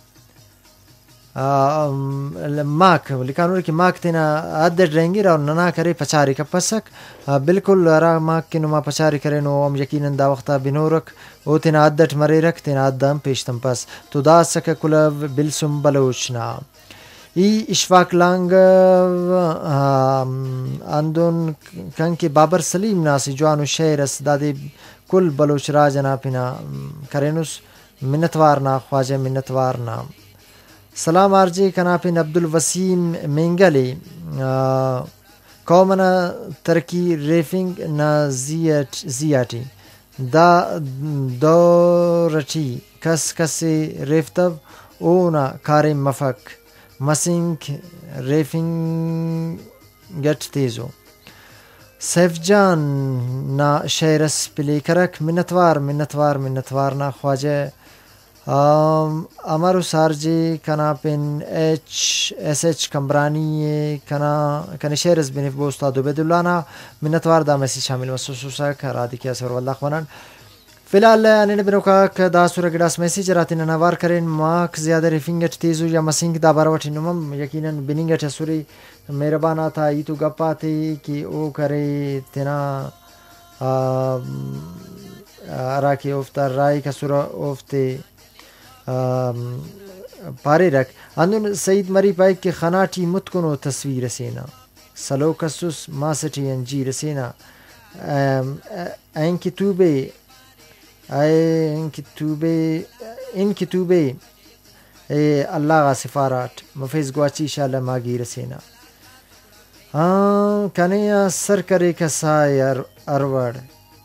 S2: माक लिकानुर की माक तेना अद्दट रेंगिरा और नना करे पचारी का पसक बिल्कुल रा माक के नुमा पचारी करे नो हम यकीनन दा वक्ता बिनोरक ओ तेना अद्दट मरे रख तेना अद्दम पेशतम पस तो दा सक कुलव बिल्सुम बलोचना ई इशफाक लांग अंदुन कंके बाबर सलीम नासी जवानु शेरस दादे कुल बलोच राजना पिना करेनुस मिन्नतवार ना ख्वाजा मिन्नतवार ना सलाम आरजे कनापिन अब्दुल वसीम मेंगले कौमना तरकी रेफिंग ना जियट जियाटी दा दौरटी कस कसे रेफ्तब ओना कारे मफक मसिंग रेफिंग गट तेजो सैफजान ना शेरस पिले करक मिन्नतवार मिन्नतवार मिन्नतवार ना ख्वाजे अमर सारजे कना पिन एच एस एच कमरानी कना कने शेरस बिनिफ बोस्ता दुबेदुल्लाना मिन्नतवार दा मैसेज शामिल मसुसुसा करादी के असर वल्लाह खवनन फिलहाल अने बिनो का दा सुर गिडास मैसेज रातिन नवार करें माक ज्यादा रिफिंगट तेजु या मसिंग दा बारवट नुमम यकीनन बिनिंगट सुरी मेहरबाना था ई तो गप्पा थी कि ओ करे तेना अरा की उफ्तार राय का सुरा उफ्ते पारे रख अंदुन सईद मरी पाई के खनाटी मुतकुनो तस्वीर सेना सलो कसुस मासटी अंजीर सेना एन कितुबे इन कितुबे इन कितुबे ए अल्लाह का सिफारात मफिज गुआची शाला मागी रसेना हाँ कने सर करे कसाय अरवड़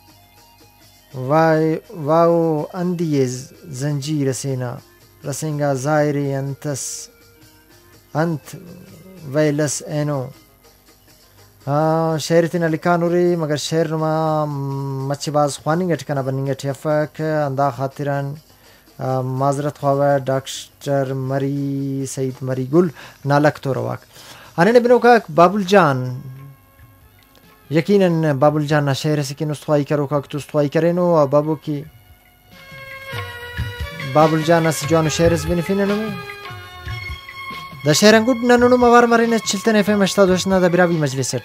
S2: वाय वाओ अंदिये जंजीर सेना रसेंगा जायरे अंतस अंत वैलस एनो हाँ शेर तिना लिकानुरे मगर शेर नुमा मच्छीबाज ख्वानिंगट कना बनिंगट यफक अंदा खातिरन माजरत ख्वावा डॉक्टर मरी सईद मरी गुल नालक तो रवाक अने ने बिनो का बाबुल जान यकीनन बाबुल जान ना शेर से किन उस्तवाई करो का तो उस्तवाई करे नो और बाबू की बाबुल जान से जो शेर से बेनिफिन नो द शेरंगुड ननु मवार मरिन चिल्तन एफएम अष्टा दोषना द बिरावी मजलिसट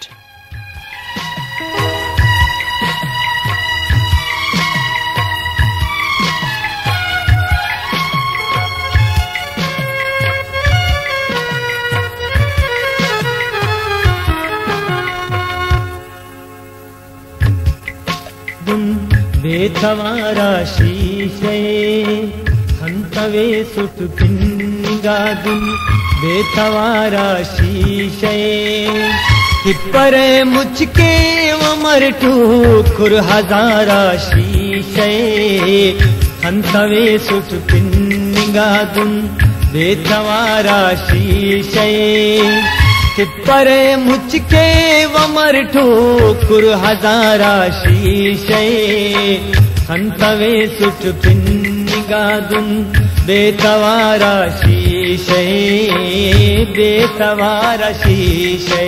S16: बेतवारा शीशे हंतवे सुट पिन्निगादुन बेतवारा शीशे तिप्परे मुझके वमर ठुकुर हजारा शीशे हंतवे सुट पिन्निगादुन बेतवारा शीशे तिप्परे मुझके वमर ठुकुर हजारा शीशे हंतवे सुट पिन्निगादुन बेतवारा शीशे बेतवारा शीशे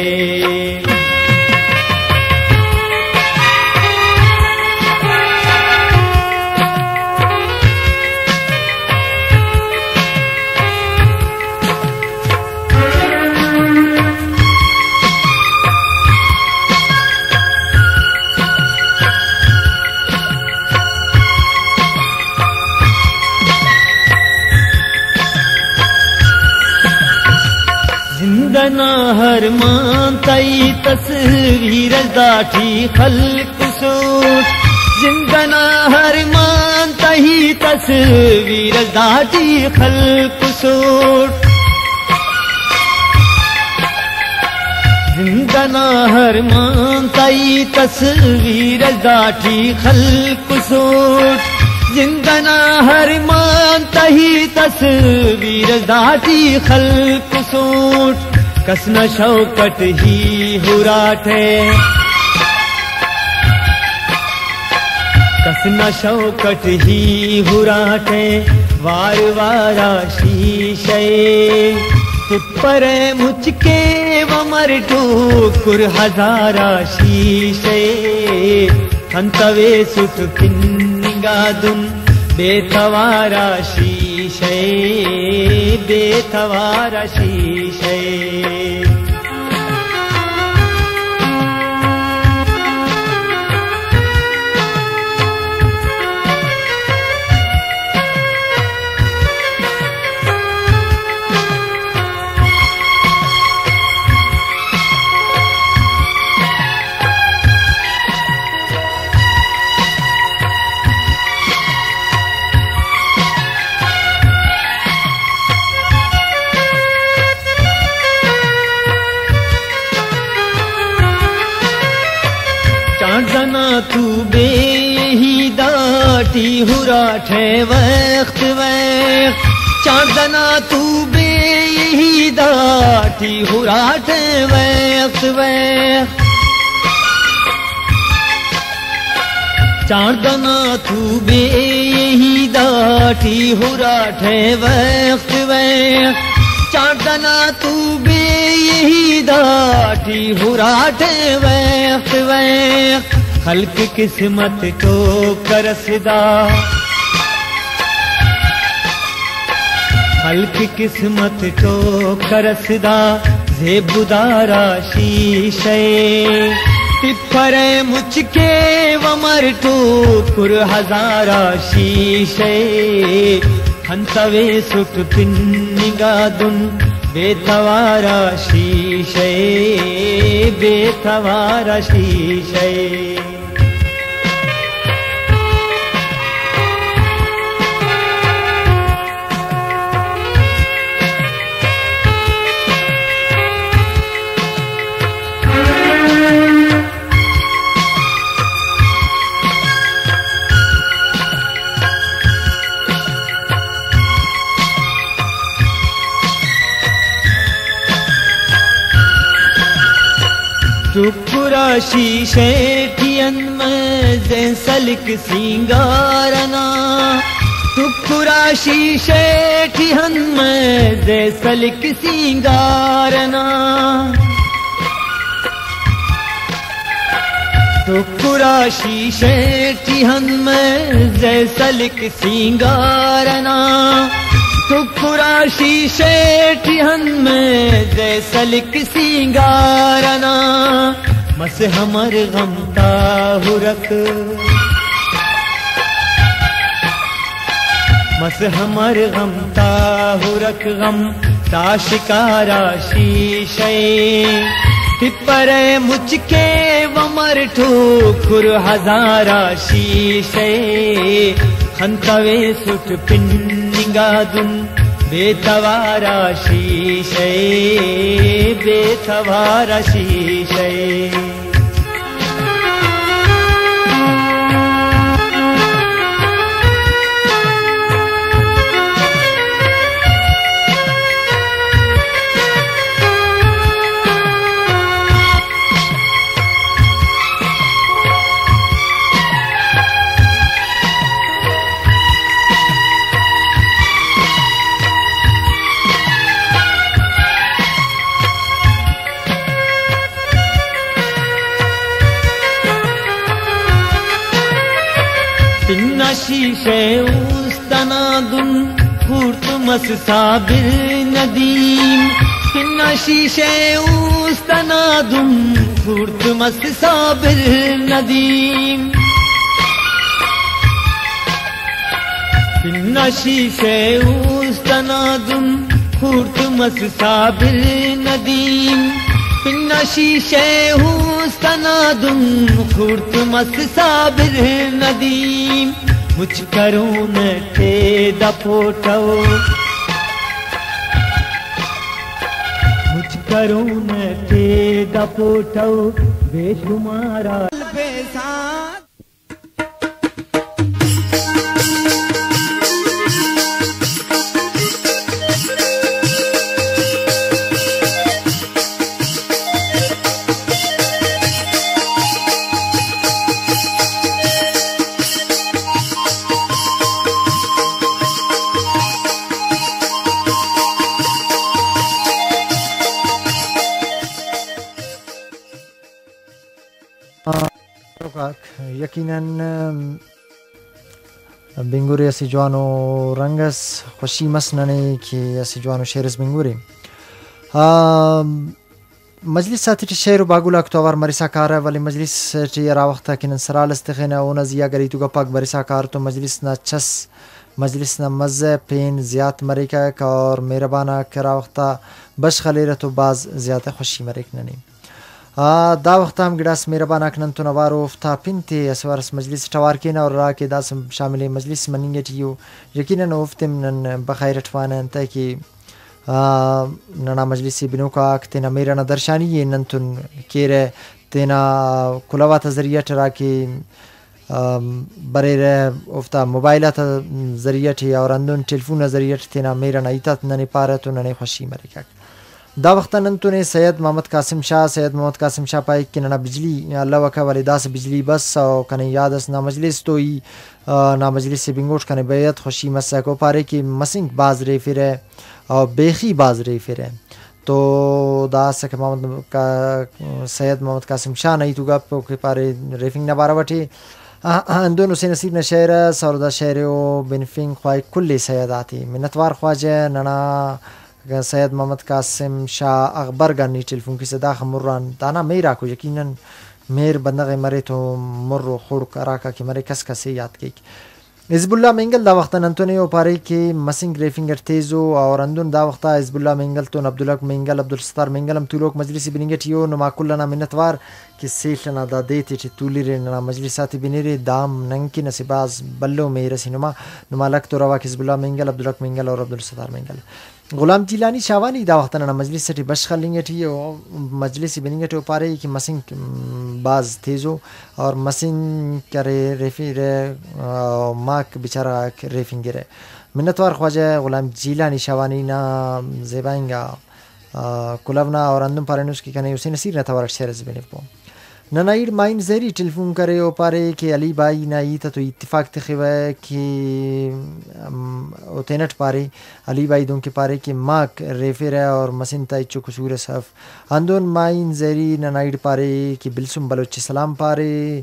S16: जिंदना हर मानताई तस्वीर दाठी खल्क सोच जिंदना हर मानताई तस्वीर दाठी खल्क सोच
S19: चांदना हर मांताई तस्वीर दाठी खल्क सूट जिंदना हर मांताई तस्वीर दाठी खल्क सूट कसना शौकत ही हुराठे कसना शौकत ही हुराठे वार वारा शीशे पर मुझके वमर ठोकुर हजारा शीशे हंतवे सुत पिन्निगादुन बेथवारा शीशे बेथवारा शीशे चांदना तू बेही दाटी हुराठे वक्त वक्त चांदना तू बेही दाटी हुराठे वक्त वक्त चांदना तू बेही दाटी हुराठे वक्त वक्त चांदना तू बेही दाटी हुराठे वक्त वक्त खल्क किस्मत को करसदा खल्क किस्मत को करसदा जेबुदारा शीशे तिपरे मुझके वमर ठोकुर हजारा शीशे हंसवे सुट पिन्निगादुन बेथवारा शीशे बेथवारा शीशे टुकुरा शीशे ठियन में जैसलिक सिंगारना टुकुरा शीशे ठियन में जैसलिक सिंगारना टुकुरा शीशे ठियन में जैसलिक सिंगारना टुकुरा शीशे ठिहन में जैसलिक सिंगारना मस हमर गमता हुरक मस हमर गमता हुरक गम ताशिकारा शीशे तिपरे मुझके वमर ठोकुर हजारा शीशे हंतवे सुट पिन्निगादुन बेथवारा शीशे बेथवारा शीशे पिन्ना शीशे उस्तनादुन खुर्तमस साबिर नदीम पिन्ना शीशे उस्तनादुन खुर्तमस साबिर नदीम पिन्ना शीशे उस्तनादुन खुर्तमस साबिर नदीम पिन्ना शीशे उस्तनादुन खुर्तमस साबिर नदीम मुझ करून ते दफोटो मुझ درون ته د پټو بشمارا
S2: یقینا بنگوری اسی جوانو رنگس خوشی مسننه که اسی جوانو شیرز بنگوری مجلس ساتی شیر و باگولا کتوار مریسا کاره ولی مجلس تی را وقتا که ننسرال استخینه اون زیا گری تو گپاک مریسا کار تو مجلس نا چس مجلس نا مزه پین زیاد مریکا که اور مهربانا که را وقتا بش خلیره تو باز زیاد خوشی مریک ننیم دا وخت هم ګډاس مهربانه کنن تو نوارو فتا پینتی اسوارس مجلس ټوارکین اور را کې داس شامل مجلس منینګ یو یقینا وفتم نن بخیر ټوانه انت کی ننا مجلس بنو کا کتنا میرا درشانی ننتن کیره تینا کلاوات ذریعہ را کې بریر افتا موبایلات ذریعہ اور اندون ټلیفون ذریعہ تینا میرا ایتات نن پاره تو نن خوشی مرکا دا وقت ننتونه سید محمد قاسم شاه سید محمد قاسم شاه پای کننا بجلی الله وکا ولیداس بجلی بس او کنه یادس نا مجلس توی نا مجلس بنگوش کنه بیت خوشی مسکو پاره کی مسنگ باز ری فیره او بیخی باز ری فیره تو دا سک محمد کا سید محمد قاسم شاه نه تو گپ کو پاره ریفینگ نباره وټی اندون حسین نصیب نشیر سوردا شهرو بنفینگ خوای کلی سیداتی منتوار خواجه ننا سید محمد قاسم شاه اخبار گانی ټلیفون کې صدا خمران دانا میرا کو یقینا میر بندغه مری تو مر خور کراکا کې مری کس کس یاد کې حزب الله منگل دا وخت انتونیو پاره کې مسنگ ریفینګر تیزو او اندون دا وخت حزب الله منگل تو عبد الله منگل عبد الستار منگل هم تلوک مجلس بنګټیو نو ما کلنا منتوار کې سیلنا دا دیتی چې تولیره نه مجلسات بنری دام نن کې نصیباز بلو مې رسینما نو مالک تو روا حزب الله منگل عبد الله منگل او عبد الستار منگل غلام جیلانی شاوانی دا وقت نه مجلس ټی بشخلینګټي او مجلس بنګټو پاره کې مسنگ باز تیزو اور مسنگ کرے ریفیر ماک بیچاره ریفینګره منتوار خواجه غلام جیلانی شاوانی نا زیبانګا کولونا اور اندم پارنوس کې کنه حسین نصیر نه تور شهرز بنفو ننایر ماین زری ټلیفون کرے او پاره کې علی بای نه ته تو اتفاق تخوه کې او تینټ پاره علی بای دون کې پاره کې ماک ریفر اور مسین تای چو قصور صف اندون ماین زری ننایر پاره کې بلسم بلوچ سلام پاره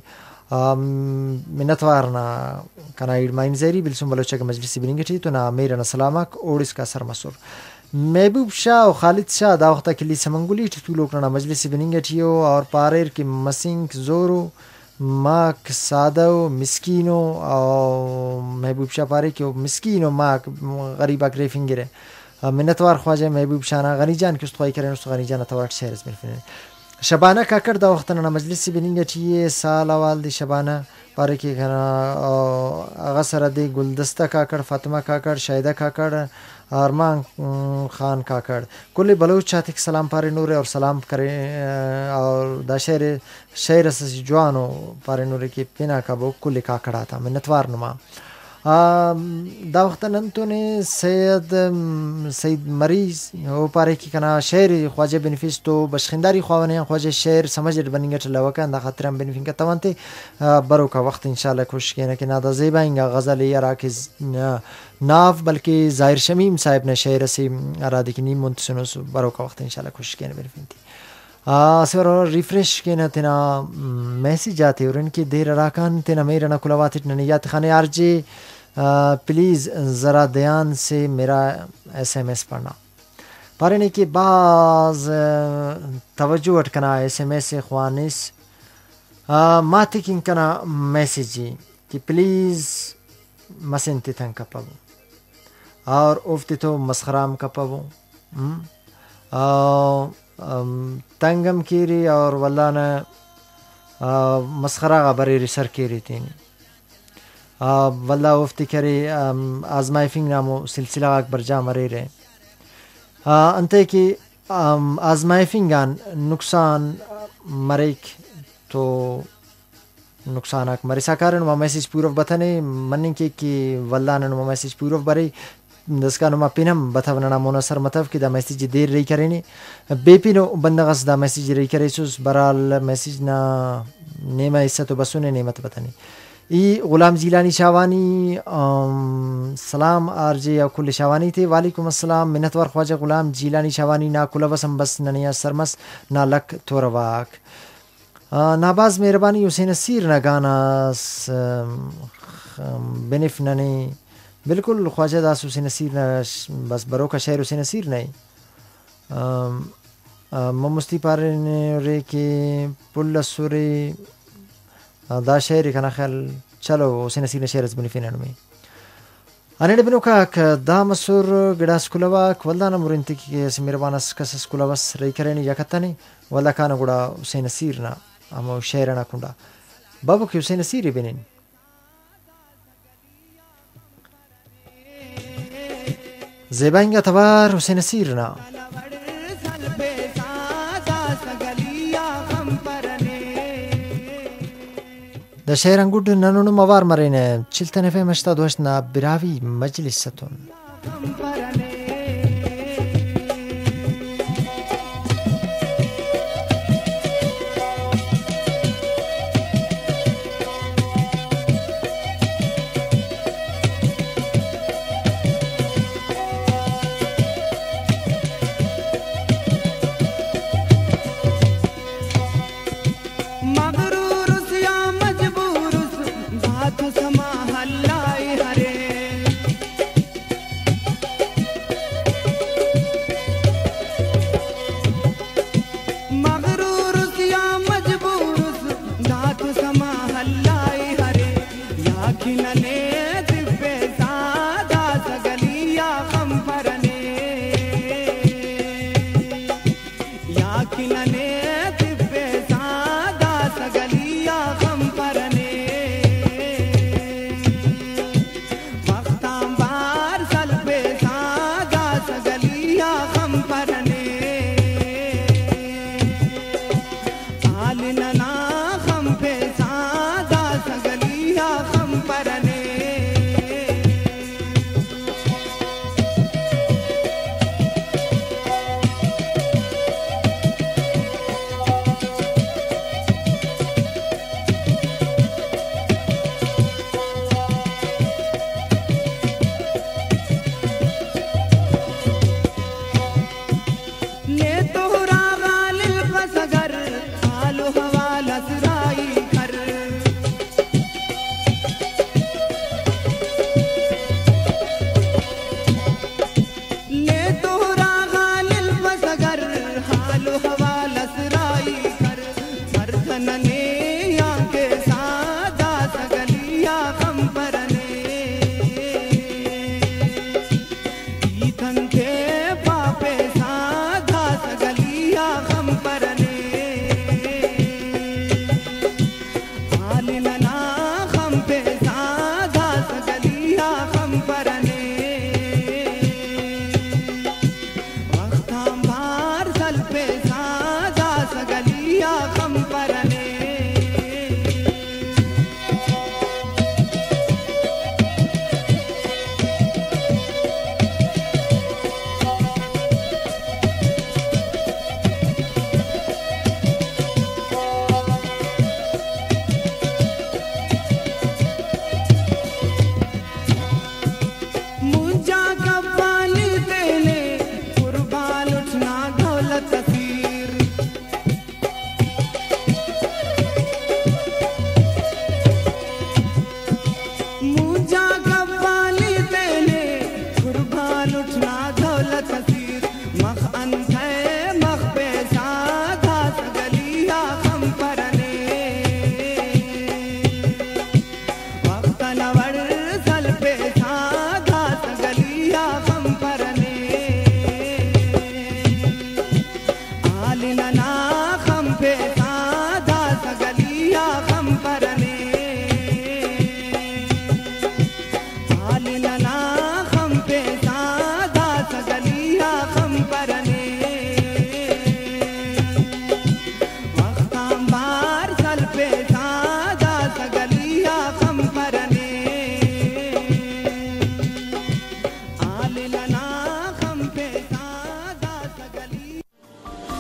S2: منتوارنا کنایر ماین زری بلسم بلوچ کې مجلس بنګټي تو نا میرا سلامک اوړس کا سر مسور محبوب شاه او خالد شاه دا وخت کې لیسه منګولی ټولو کړه مجلس بنګټیو اور پاریر کې مسنگ زورو ماک ساده مسکینو او محبوب شاه پاره کې مسکینو ماک غریب اکری فینګره منتوار خواجه محبوب شاه غنی جان کې استوای کړي نو غنی جان تورات شهر اسمل فین شبانه کاکړ دا وخت نه مجلس بنګټی سال اول دی شبانه پاره کې غنا هغه سره دی ګلدسته کاکړ فاطمه کاکړ شایده کاکړ ارمان خان کاکڑ کل بلوچ چاہتے سلام پارے نور اور سلام کرے اور دا شہر شہر سے جوانو پارے نور کی پینا کا وہ کل کاکڑا تھا منتوار نما دا وقت ننتو نے سید سید مریض او پاره کی کنا شعر خواجه بنفیس تو بشخنداری خواونه خواجه شعر سمجھ بننگت لوکا دا خاطرم بنفین کا تونته برو کا وقت انشاءاللہ کوشش کینا کہ نادا زیباینگا غزل یرا کہ ناف بلکہ ظاہر شمیم صاحب نے شعر سے ارادی کی نیم منتسنو برو کا وقت انشاءاللہ کوشش کینا بنفین تھی سر ریفریش کینا تینا میسیج آتے اور ان کی دیر راکان تینا میرنا کلوات ننیات خانے آرجے پلیز ذرا دھیان سے میرا ایس ایم ایس پڑھنا پڑھنے کے بعض توجہ اٹکنا ایس ایم ایس خوانس ماتی کن کنا میسیجی کہ پلیز مسنتی تھن کپو اور افتی تو مسخرام کپو تنگم کیری اور واللہ نے مسخرہ غبری ریسر کیری تین واللہ افتی کری آزمائی فنگ نامو سلسلہ اکبر جا مری رہے انتے کی आजमाइफिंगान नुकसान मरेक तो नुकसानाक मरिसा कारण व मैसेज पूर्व बथने मन्नी के कि वल्लान व मैसेज पूर्व बरे दसका नुमा पिनम बथवना मोनसर मतव कि द मैसेज देर रही करेनी बेपिनो बंदगस द मैसेज रही करे सुस बराल मैसेज ना नेमा हिस्सा तो बसुने नेमत बतनी ई गुलाम जिलानी शावानी सलाम आरजे या कुल शावानी थे वालेकुम अस्सलाम मिन्नतवर ख्वाजा गुलाम जिलानी शावानी ना कुलवसम बस ननिया सरमस ना लक तोरवाक नाबाज मेहरबानी हुसैन सीर ना गाना बेनिफ नने बिल्कुल ख्वाजा दास हुसैन सीर ना बस बरो का शहर हुसैन सीर नहीं ममुस्ती पारे रे के पुल्ला सुरे दा शहर का नखल चलो हुसैन सीर शहर बनी फिनन में अने बनो का दा मसूर गडास कुलवा वल्दाना मुरिंति के मेहरबानस कसस कुलवस रही करेनी yakatani वल्ला काना गुड़ा हुसैन सीर ना हम शहर ना कुंडा बाबू के हुसैन सीर बेनिन ज़ेबाइंगा तवार हुसैन सीर ना द शहर अंगुड ननुनु मवार मरेने चिल्तने फे मश्ता दोषना बिरावी मजलिस सतुन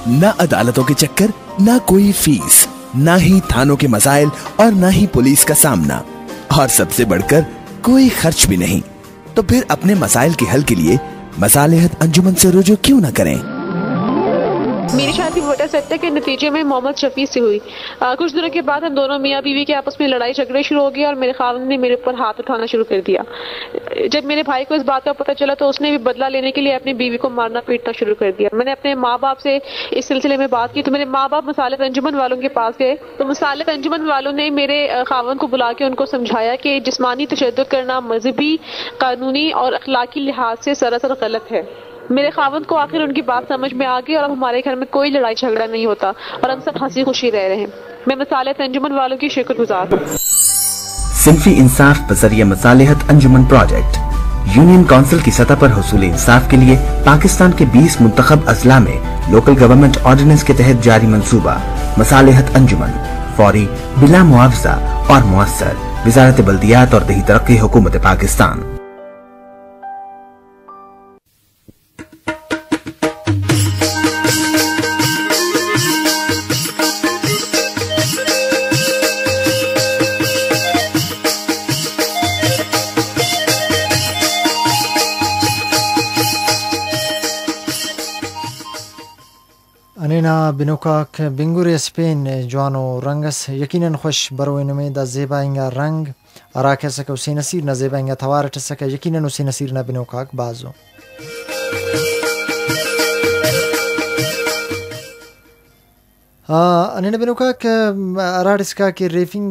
S8: ना अदालतों के चक्कर, ना कोई फीस, ना ही थानों के मसाइल और ना ही पुलिस का सामना, और सबसे बढ़कर कोई खर्च भी नहीं। तो फिर अपने मसाइल के हल के लिए मसालेहत अंजुमन से रुजू क्यों न करें।
S18: मेरी शादी वोटर सत्ता के नतीजे में मोहम्मद शफी से हुई। आ, कुछ दिनों के बाद हम दोनों मियाँ बीवी के आपस में लड़ाई झगड़े शुरू हो गए और मेरे खाविंद ने मेरे ऊपर हाथ उठाना शुरू कर दिया। जब मेरे भाई को इस बात का पता चला तो उसने भी बदला लेने के लिए अपनी बीवी को मारना पीटना शुरू कर दिया। मैंने अपने माँ बाप से इस सिलसिले में बात की तो मेरे माँ बाप मसालत अंजुमन वालों के पास गए तो मसालत अंजुमन वालों ने मेरे खाविंद को बुला के उनको समझाया कि जिस्मानी तशद्दुद करना मजहबी, कानूनी और अखलाकी लिहाज से सरासर गलत है। मेरे खावंद को आखिर उनकी बात समझ में आ गई और अब हमारे घर में कोई लड़ाई झगड़ा नहीं होता और हम सब हंसी खुशी रह रहे हैं। मैं मसालेहत अंजुमन वालों की शुक्रगुजार हूँ।
S10: सिंफी इंसाफ बजरिया मसालेहत अंजुमन प्रोजेक्ट यूनियन काउंसिल की सतह पर हुसूल इंसाफ के लिए पाकिस्तान के बीस मुंतखब अजला में लोकल गवर्नमेंट ऑर्डिनेंस के तहत जारी मंसूबा मसालेहत अंजुमन फौरी, बिला मुआवजा और मुअस्सर, वजारत बल्दियात और दही तरक्की हुकूमत पाकिस्तान।
S2: अनिना बिनुकाक बिंगुर स्पेन जवानो रंगस यकीनन खुश बरोइनमे दा जेबाइंगा रंग अराके सके उसी नसीर न जेबाइंगा थवारट सके यकीनन उसी नसीर न बिनुकाक बाजो अनिना बिनुकाक अराडिस्का के रेफिंग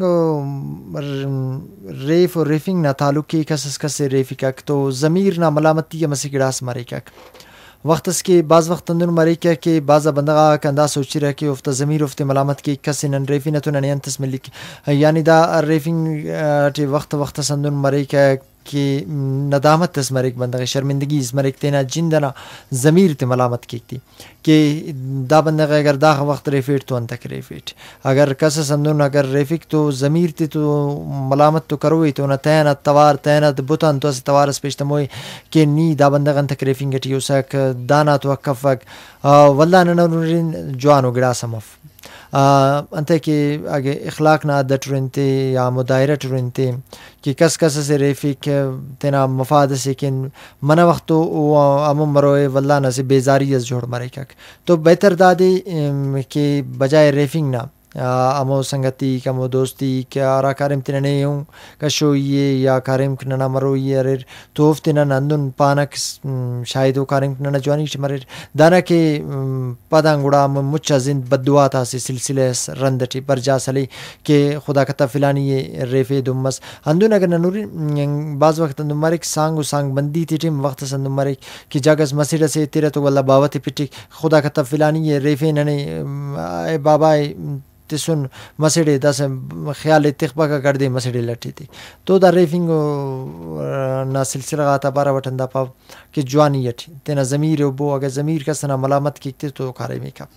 S2: रेफ और रेफिंग ना ताल्लुक की कसस कसे रेफिकाक तो ज़मीर ना मलामती मसिकड़ास मारिकाक वक्त के बाज़ वक्त तंदुर मरी क्या कि बाज़ा बंदगा कंदा सोची रह के उफ्ता ज़मीर उफ्ते मलामत की कसी नन रेफी न तो नयंतस मिलिक यानी दा रेफिंग टे वक्त वक्त संदुर मरी क्या कि नदामत तस मरिक बंदगा शर्मिंदगी इस मरिक तेना जिंदना ज़मीर ते मलामत की थी कि दा बंदगा अगर दा वक्त रेफिट तो अंतक रेफिट अगर कस संदुर अगर रेफिक तो ज़मीर ते तो मलामत तो करो ही तो न तैना तवार तैना बुतान तो तवार स्पेशतमोई कि नी दा बंदगा अंतक रेफिंग टी उसक दाना तो कफक वल्ला ननुरिन जवानो गिड़ा समफ अंत के आगे इखलाक ना आदत रुनते या मुदायरा रुनते कि कस कस से रेफिक तेना मफाद से किन मना वक्त तो अमम मरोए वल्ला न से बेजारी जोड़ मरे क्या तो बेहतर दादी के बजाय रेफिंग ना अमो संगति कमो दोस्ती क्या आरा कारिम तिना नहीं हूँ कशो ये या कारिम कना मरो ये अरे तोफ तिना नंदुन पानक शायद वो कारिम कना जवानी मरे दाना के पदांगुड़ा मुच्चा जिंद बद्दुआ था से सिलसिले रंदटी पर जा सली के खुदा कता फिलानी ये रेफे दुम्मस अंदुन अगर नूरी बाज़ वक्त अंदुमारिक सांग सांग बंदी थी टीम वक्त संदुमारिक कि जागस मसीडा से तेरा तो वल्ला बावती पिटिक खुदा कता फिलानी ये रेफे नने बाबा सुन मसेडे दस ख्याल इत्तिक़बा का कर दे मसेडे लटी थी तो दा रेफिंग ना सिलसिला आता बारह बटन दा पाव कि जवानी यठी तेना ज़मीर बो अगर ज़मीर का सना मलामत की तो खारे में कप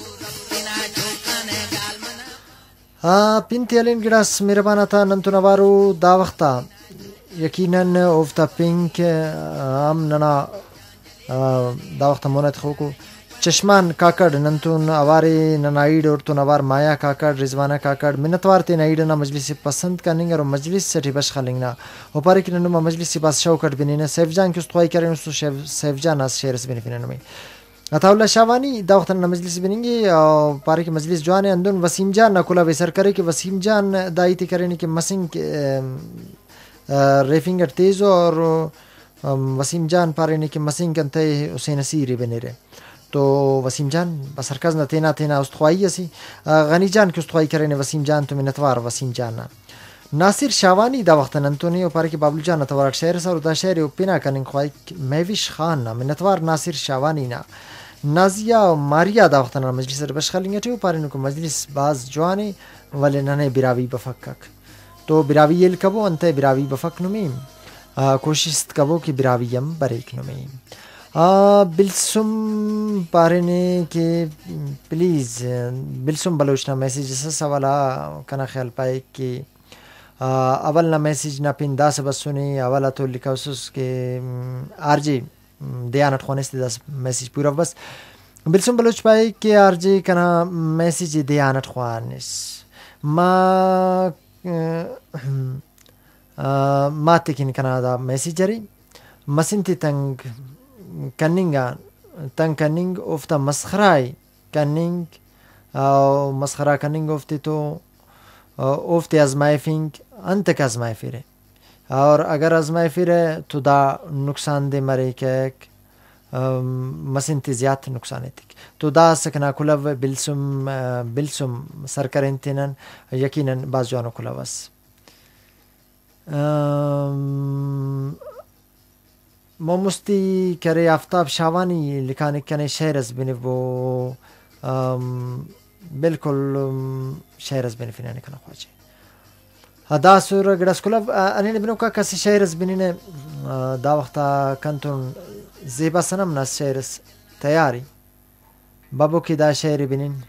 S2: हाँ पिंती अलिन गिरास मेरे बाना था नंतु नवारो दा वक्ता यकीनन ओफ्ता पिंक आम नना दा वक्ता मोनत खोको चश्मान काकड़ नंतुन अवारे ननाइड और तो नवार माया काकड़ रिजवाना काकड़ मिन्नतवार ते नाइड ना मजलिस पसंद करनेंगे और मजलिस से ठिबश खालेंगे ऊपर की ननुमा मजलिस से बादशाह कट बिने सैफजान की उस्तवाई करें उसको सैफजान आज शेर से बिने फिर में अताउल्ला शावानी दावत न मजलिस बिनेंगे और पारे की मजलिस जवान अंदुन वसीम जान नकुला वेसर करे कि वसीम जान दायती करें कि मसिंग रेफिंग तेज़ और वसीम जान पारे ने कि मसिंग कंते उसे नसीर बने रहे तो वसीम जान बसरकज न तेना तेना उस्तवाई असी गनी जान की उस्तवाई करें वसीम जान तो मिन्नतवार वसीम जान नासिर शावानी दा वक्त नंतोनी ऊपर की बाबुल जान तवार शहर सर उदा शहर उपिना कनिंग ख्वाई महविश खान ना मिन्नतवार नासिर शावानी ना नाजिया मारिया दा वक्त ना मजलिस बश खालिंगे थे ऊपर इनको मजलिस बाज जवानी वाले नने बिरावी बफक्क तो बिरावी येल कबो अंते बिरावी बफक नुमीम कोशिश कबो की बिरावीयम बरेक नुमीम बिल्सुम पारने के प्लीज़ बिल्सुम बलोचना मैसेज ऐसा सवाला कना ख्याल पाए कि अवल ना मैसेज ना पिन दास बस सुने अवला तो लिखा उसके आरजे दयानत खाने से दस मैसेज पूरा बस बिल्सुम बलूच भाई के आरजी कना मैसेज दियानत ख्वानिस मा मातिकिन कना दा मैसेजरी मसिंती तंग कनिंगा तंग कनिंग उफ्ता मस्खराई कनिंग او مسخره کننگ افتی تو افتی ازمای فینگ انت که ازمای فیره और अगर आजमाए फिर तो दा नुकसान दे मरे के मसिंती ज़्यादा नुकसान है तो दा सकना कुलव बिल्सुम बिल्सुम सरकरेंतिनन यकीनन बाज़ुआनो कुलवस मोमुस्ती करे आफ्ताब शावानी लिखाने कने शेरस बिने वो बिल्कुल शेरस बिने फिनाने कना ख्वाजे هذا سورة قرأت كلها أنا نبنو كاس شيرس بنينا دا وقتا كنتون زيبا سنة من الشيرس تياري بابو كي دا شيري بنين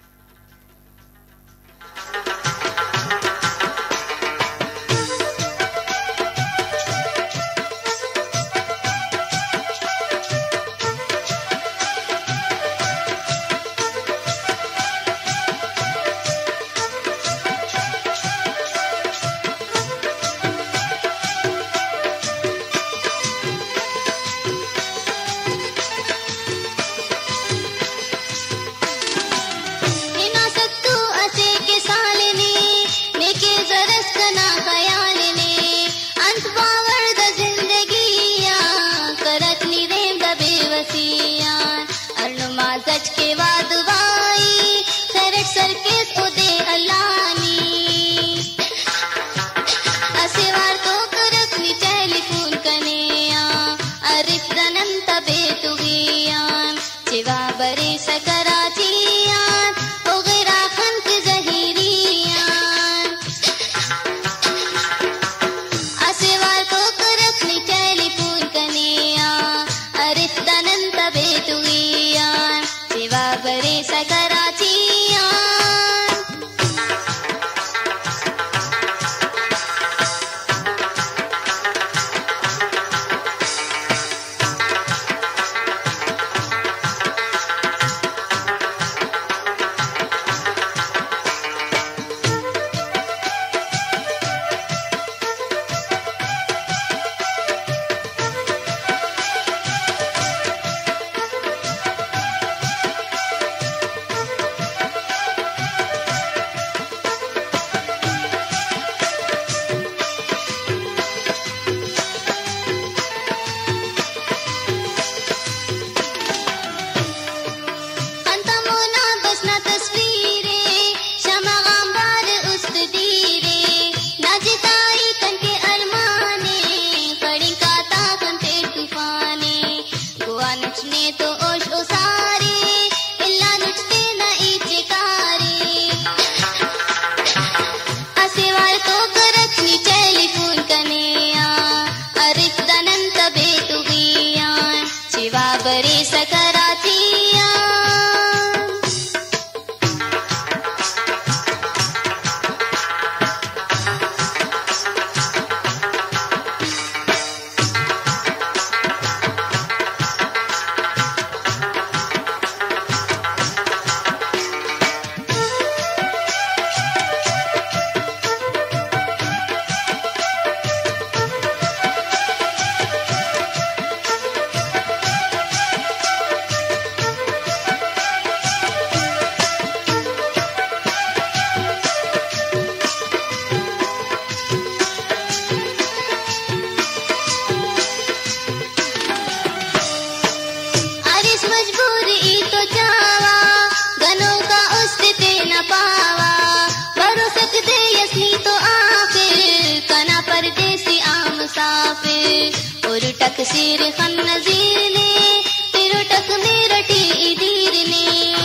S6: तकसीर खन नजीर ने तेरो टक मेरटी इधीर ने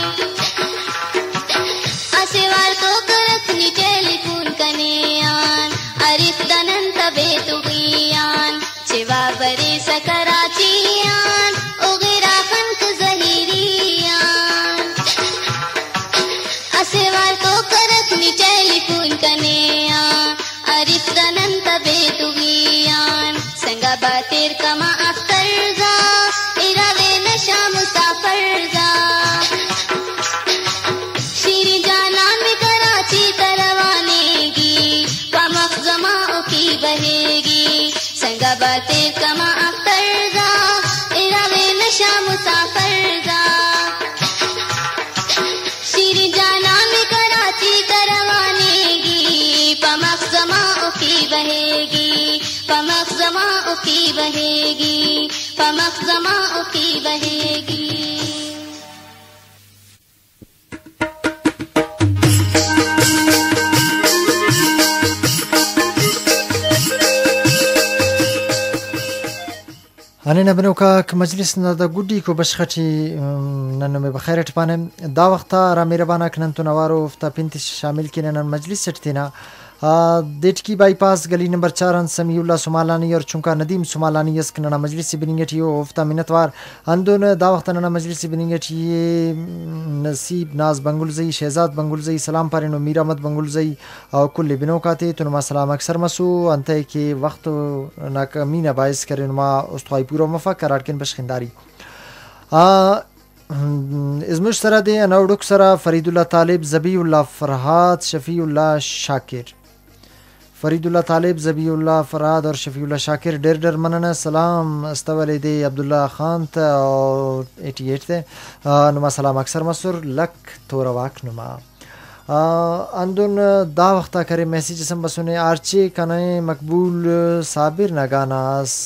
S6: आसेवार तो करखनी टेलीफोन कनेयान अरिफ दनन तबे तुगियान चिवा बरे सकराचियान ओगेरा खनक जहीरियान आसेवार तो करखनी टेलीफोन कनेयान अरिफ दनन तबे तुगियान संगा बातेर कमा अख्तर जा इरावे नशा मुसाफर जा सबते कमा अफ्तरजा इरावे नशा मुसाफरजा शीर जाना में कराची करवानेगी पमक जमा उकी बहेगी पमक जमा उकी बहेगी पमक जमा उकी बहेगी
S2: أنا بنوكا كمجلس نادا قدي كو بشختي ننمي بخيرت بانم دا وقتا را ميربانا كننتو نوارو فتا بنتش شامل كنن مجلس سرتنا دیٹکی بائی پاس گلی نمبر چارن سمیع اللہ سمالانی اور چونکا ندیم سمالانی اس کننا مجلس بنینگٹی او افتا منتوار اندون دا وقت ننا مجلس بنینگٹی نصیب ناز بنگلزئی شہزاد بنگلزئی سلام پارینو میر احمد بنگلزئی او کل بنوکاتے تو نما سلام اکثر مسو انتے کہ وقت ناکامینہ باعث کرے نما استوائی پورا مفکر ارکن بشخنداری ازمش سره دی انا وډوک سره فرید الله طالب زبی الله فرهاد شفیع الله شاکر فرید الله طالب زبی الله فرهاد اور شفیع الله شاکر ډېر ډېر مننه سلام استولی دی عبد الله خان ته او اٹھاسی ته نو سلام اکثر مسور لک تور واک نما اندون دا وقتا کرے میسیج سم بسونه ارچے کنے مقبول صابر نگاناس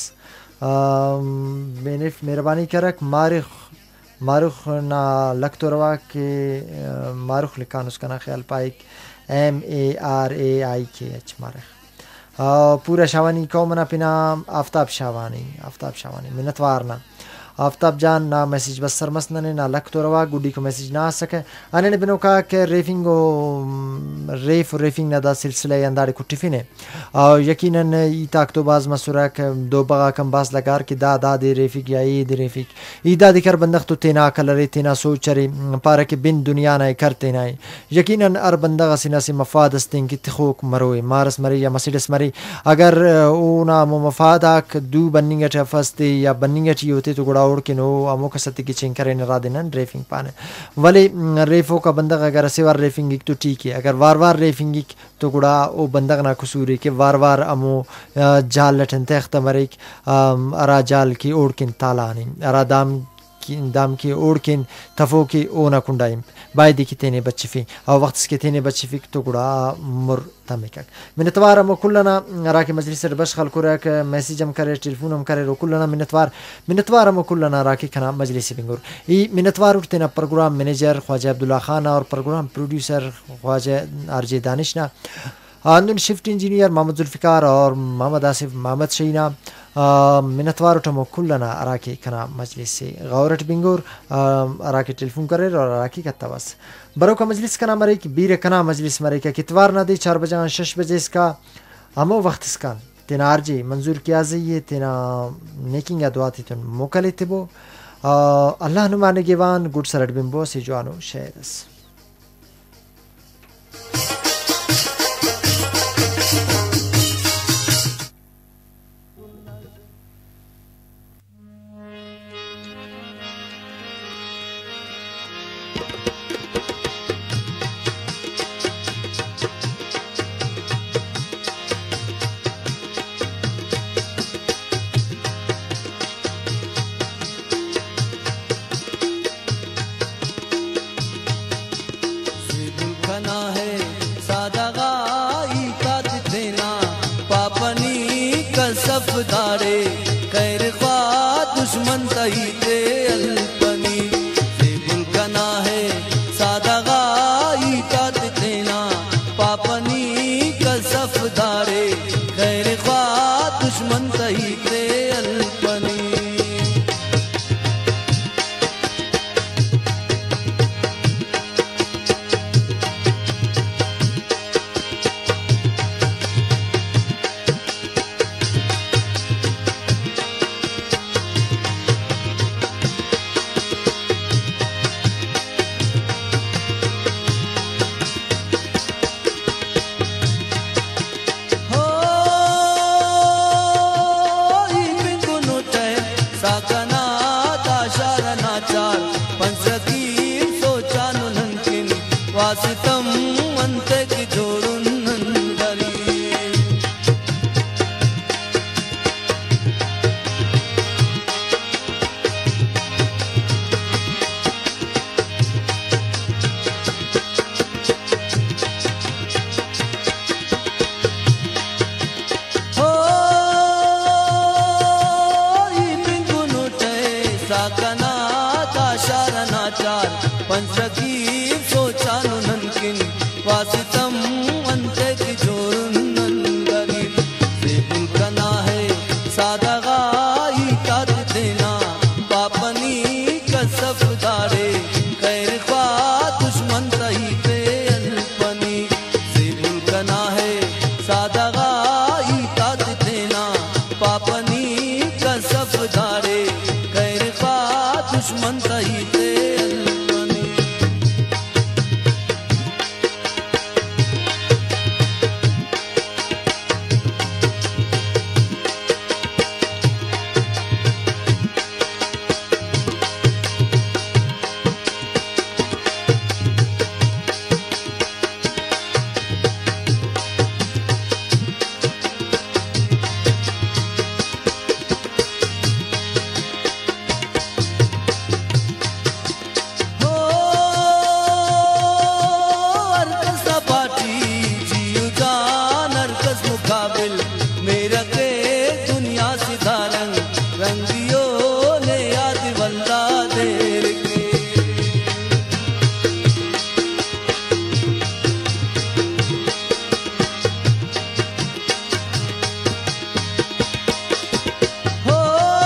S2: بنف مہربانی کرک مارخ मारुख ना लखतोरवा के मारुख लिखान उसका ना ख्याल पाइक एम ए आर ए आई के एच मारुख पूरा शावानी कौम ना पिना आफ्ताब शावानी आफ्ताब शावानी मिन्नतवार ना आफ्ताब जान ना मैसेज बस सरमसना ने ना लखतोरवा गुडी को मैसेज ना आ सके अने ने बिनो का के रेफिंग रेफ रेफिंग ना दा सिलसिला अंदारे को टिफिन है और यकीनन ई ताक तो बाज मसुरा के दो बगा कम बास लगार की दा दा दे रेफिक या ई दे रेफिक ई दा दिकर बंदख तो तेना कलरे तेना सोच रे पारा के बिन दुनिया ना करते ना यकीनन अर बंदा सिना से मफाद अस्तिंग की तखोक मरोए मारस मरी या मसीडस मरी अगर ओना मफादाक दू बनिंग ट फस्ते या बनिंग ट होते तो गुड़ा और के नो अमो कसती की चिंग करे नरा देना रेफिंग पाने वाले रेफो का बंदा अगर सेवार रेफिंग तो ठीक है अगर वार वार रेफिंग तो गुड़ा ओ बंदा ना कसूरी के वार वार अमो जाल लटन तख्त मरिक अरा जाल की ओड़ किन तालानी अरा दाम की दाम की ओड़ किन तफो की ओ ना कुंडाइम बायदी की तेने बच्चे फी और वक्त के तेने बच्चे फी तो गुड़ा मुर तमिकक मिनतवार अमो कुल्लना राके मजलिस बश खल कुरा के मैसेज हम करे टेलीफोन हम करे रो कुल्लना मिनतवार मिनतवार अमो कुल्लना राके खना मजलिस बिंगुर ई मिनतवार उठते ना प्रोग्राम मैनेजर ख्वाजा अब्दुल्ला खान और प्रोग्राम प्रोड्यूसर ख्वाजा आरजे दानिशना आंदन शिफ्ट इंजीनियर मोहम्मद जुल्फिकार और मोहम्मद आसिफ मोहम्मद शहीना मिनतवार उठमो कुल्लना राके खना मजलिस से गौरट बिंगुर राके टेलीफोन करे और राके का तवस बरो का मजलिस का नाम कि बीर कना मजलिस मरे क्या कितवार ना दे चार बजे शश बजे इसका हमो वक्त इसका तेना आरजे मंजूर किया जाइए तेना मेकिंग दुआ थी तुम मोकले थे वो अल्लाह नुमाने गेवान गुड सरट बिंबो से जवानो शेरस
S4: दारे कैर ख्वा दुश्मन तही ते अल्पनी से बुलकना है सादा गाई तात देना पापनी कसफ दारे कैर ख्वा दुश्मन तही ते अल्पनी तरकीब सोचानु ननकिन वासितम अंते की जोरुन्नन गरीब सेबुल कना है सादगाई कात देना पापनी कसफ दारे खैर ख्वा दुश्मन तही पे अल्पनी सेबुल कना है सादगाई कात देना पापनी कसफ दारे खैर ख्वा दुश्मन तही पे मेरा के दुनिया सिधा रंग रंगियो ने याद बंदा देर के हो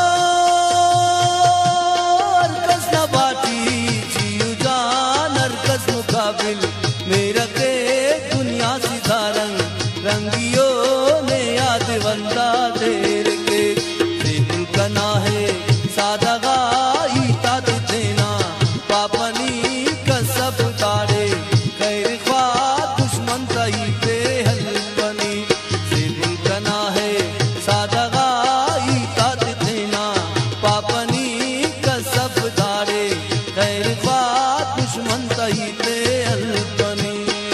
S4: अरकस न बाटी जियो जान अरकस मुकाबिल मेरा के दुनिया सिधा रंग रंगियो बंदा देर के सेबुल कना है सादगाई तात देना पापनी कसब दारे खैर ख्वा दुश्मन तही पे हल्पनी सेबुल कना है सादगाई तात देना पापनी कसब दारे खैर ख्वा दुश्मन तही पे हल्पनी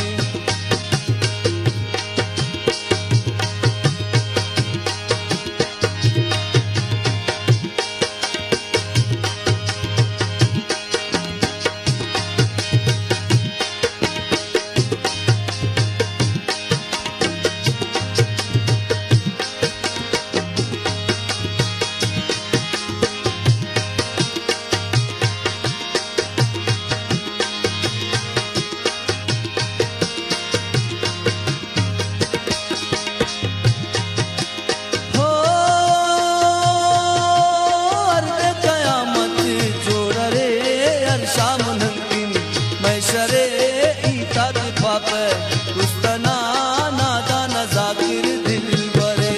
S4: शरे ईता पाप कुस्तना नादा न जाकिर दिल बरे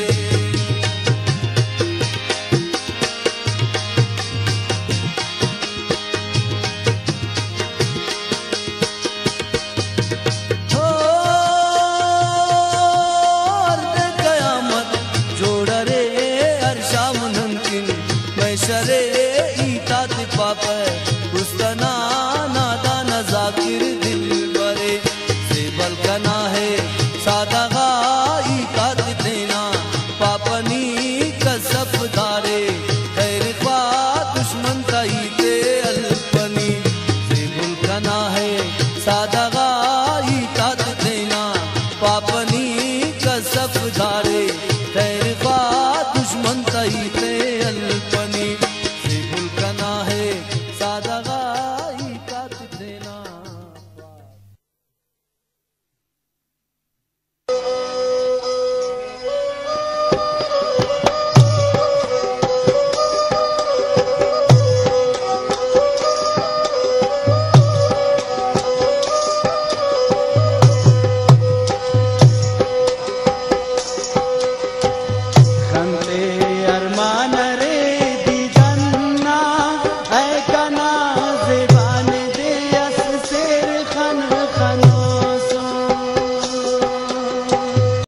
S4: हो अर्दे कयामत जोड़ रे अर्शा मुनकिन मैं शरे ईता पाप कुस्तना जाकिर दिल बरे सेबल कना है सादगाई कात देना पापनी कसफ दारे खैर ख्वा दुश्मन तही पे अल्पनी सेबुल कना है सादा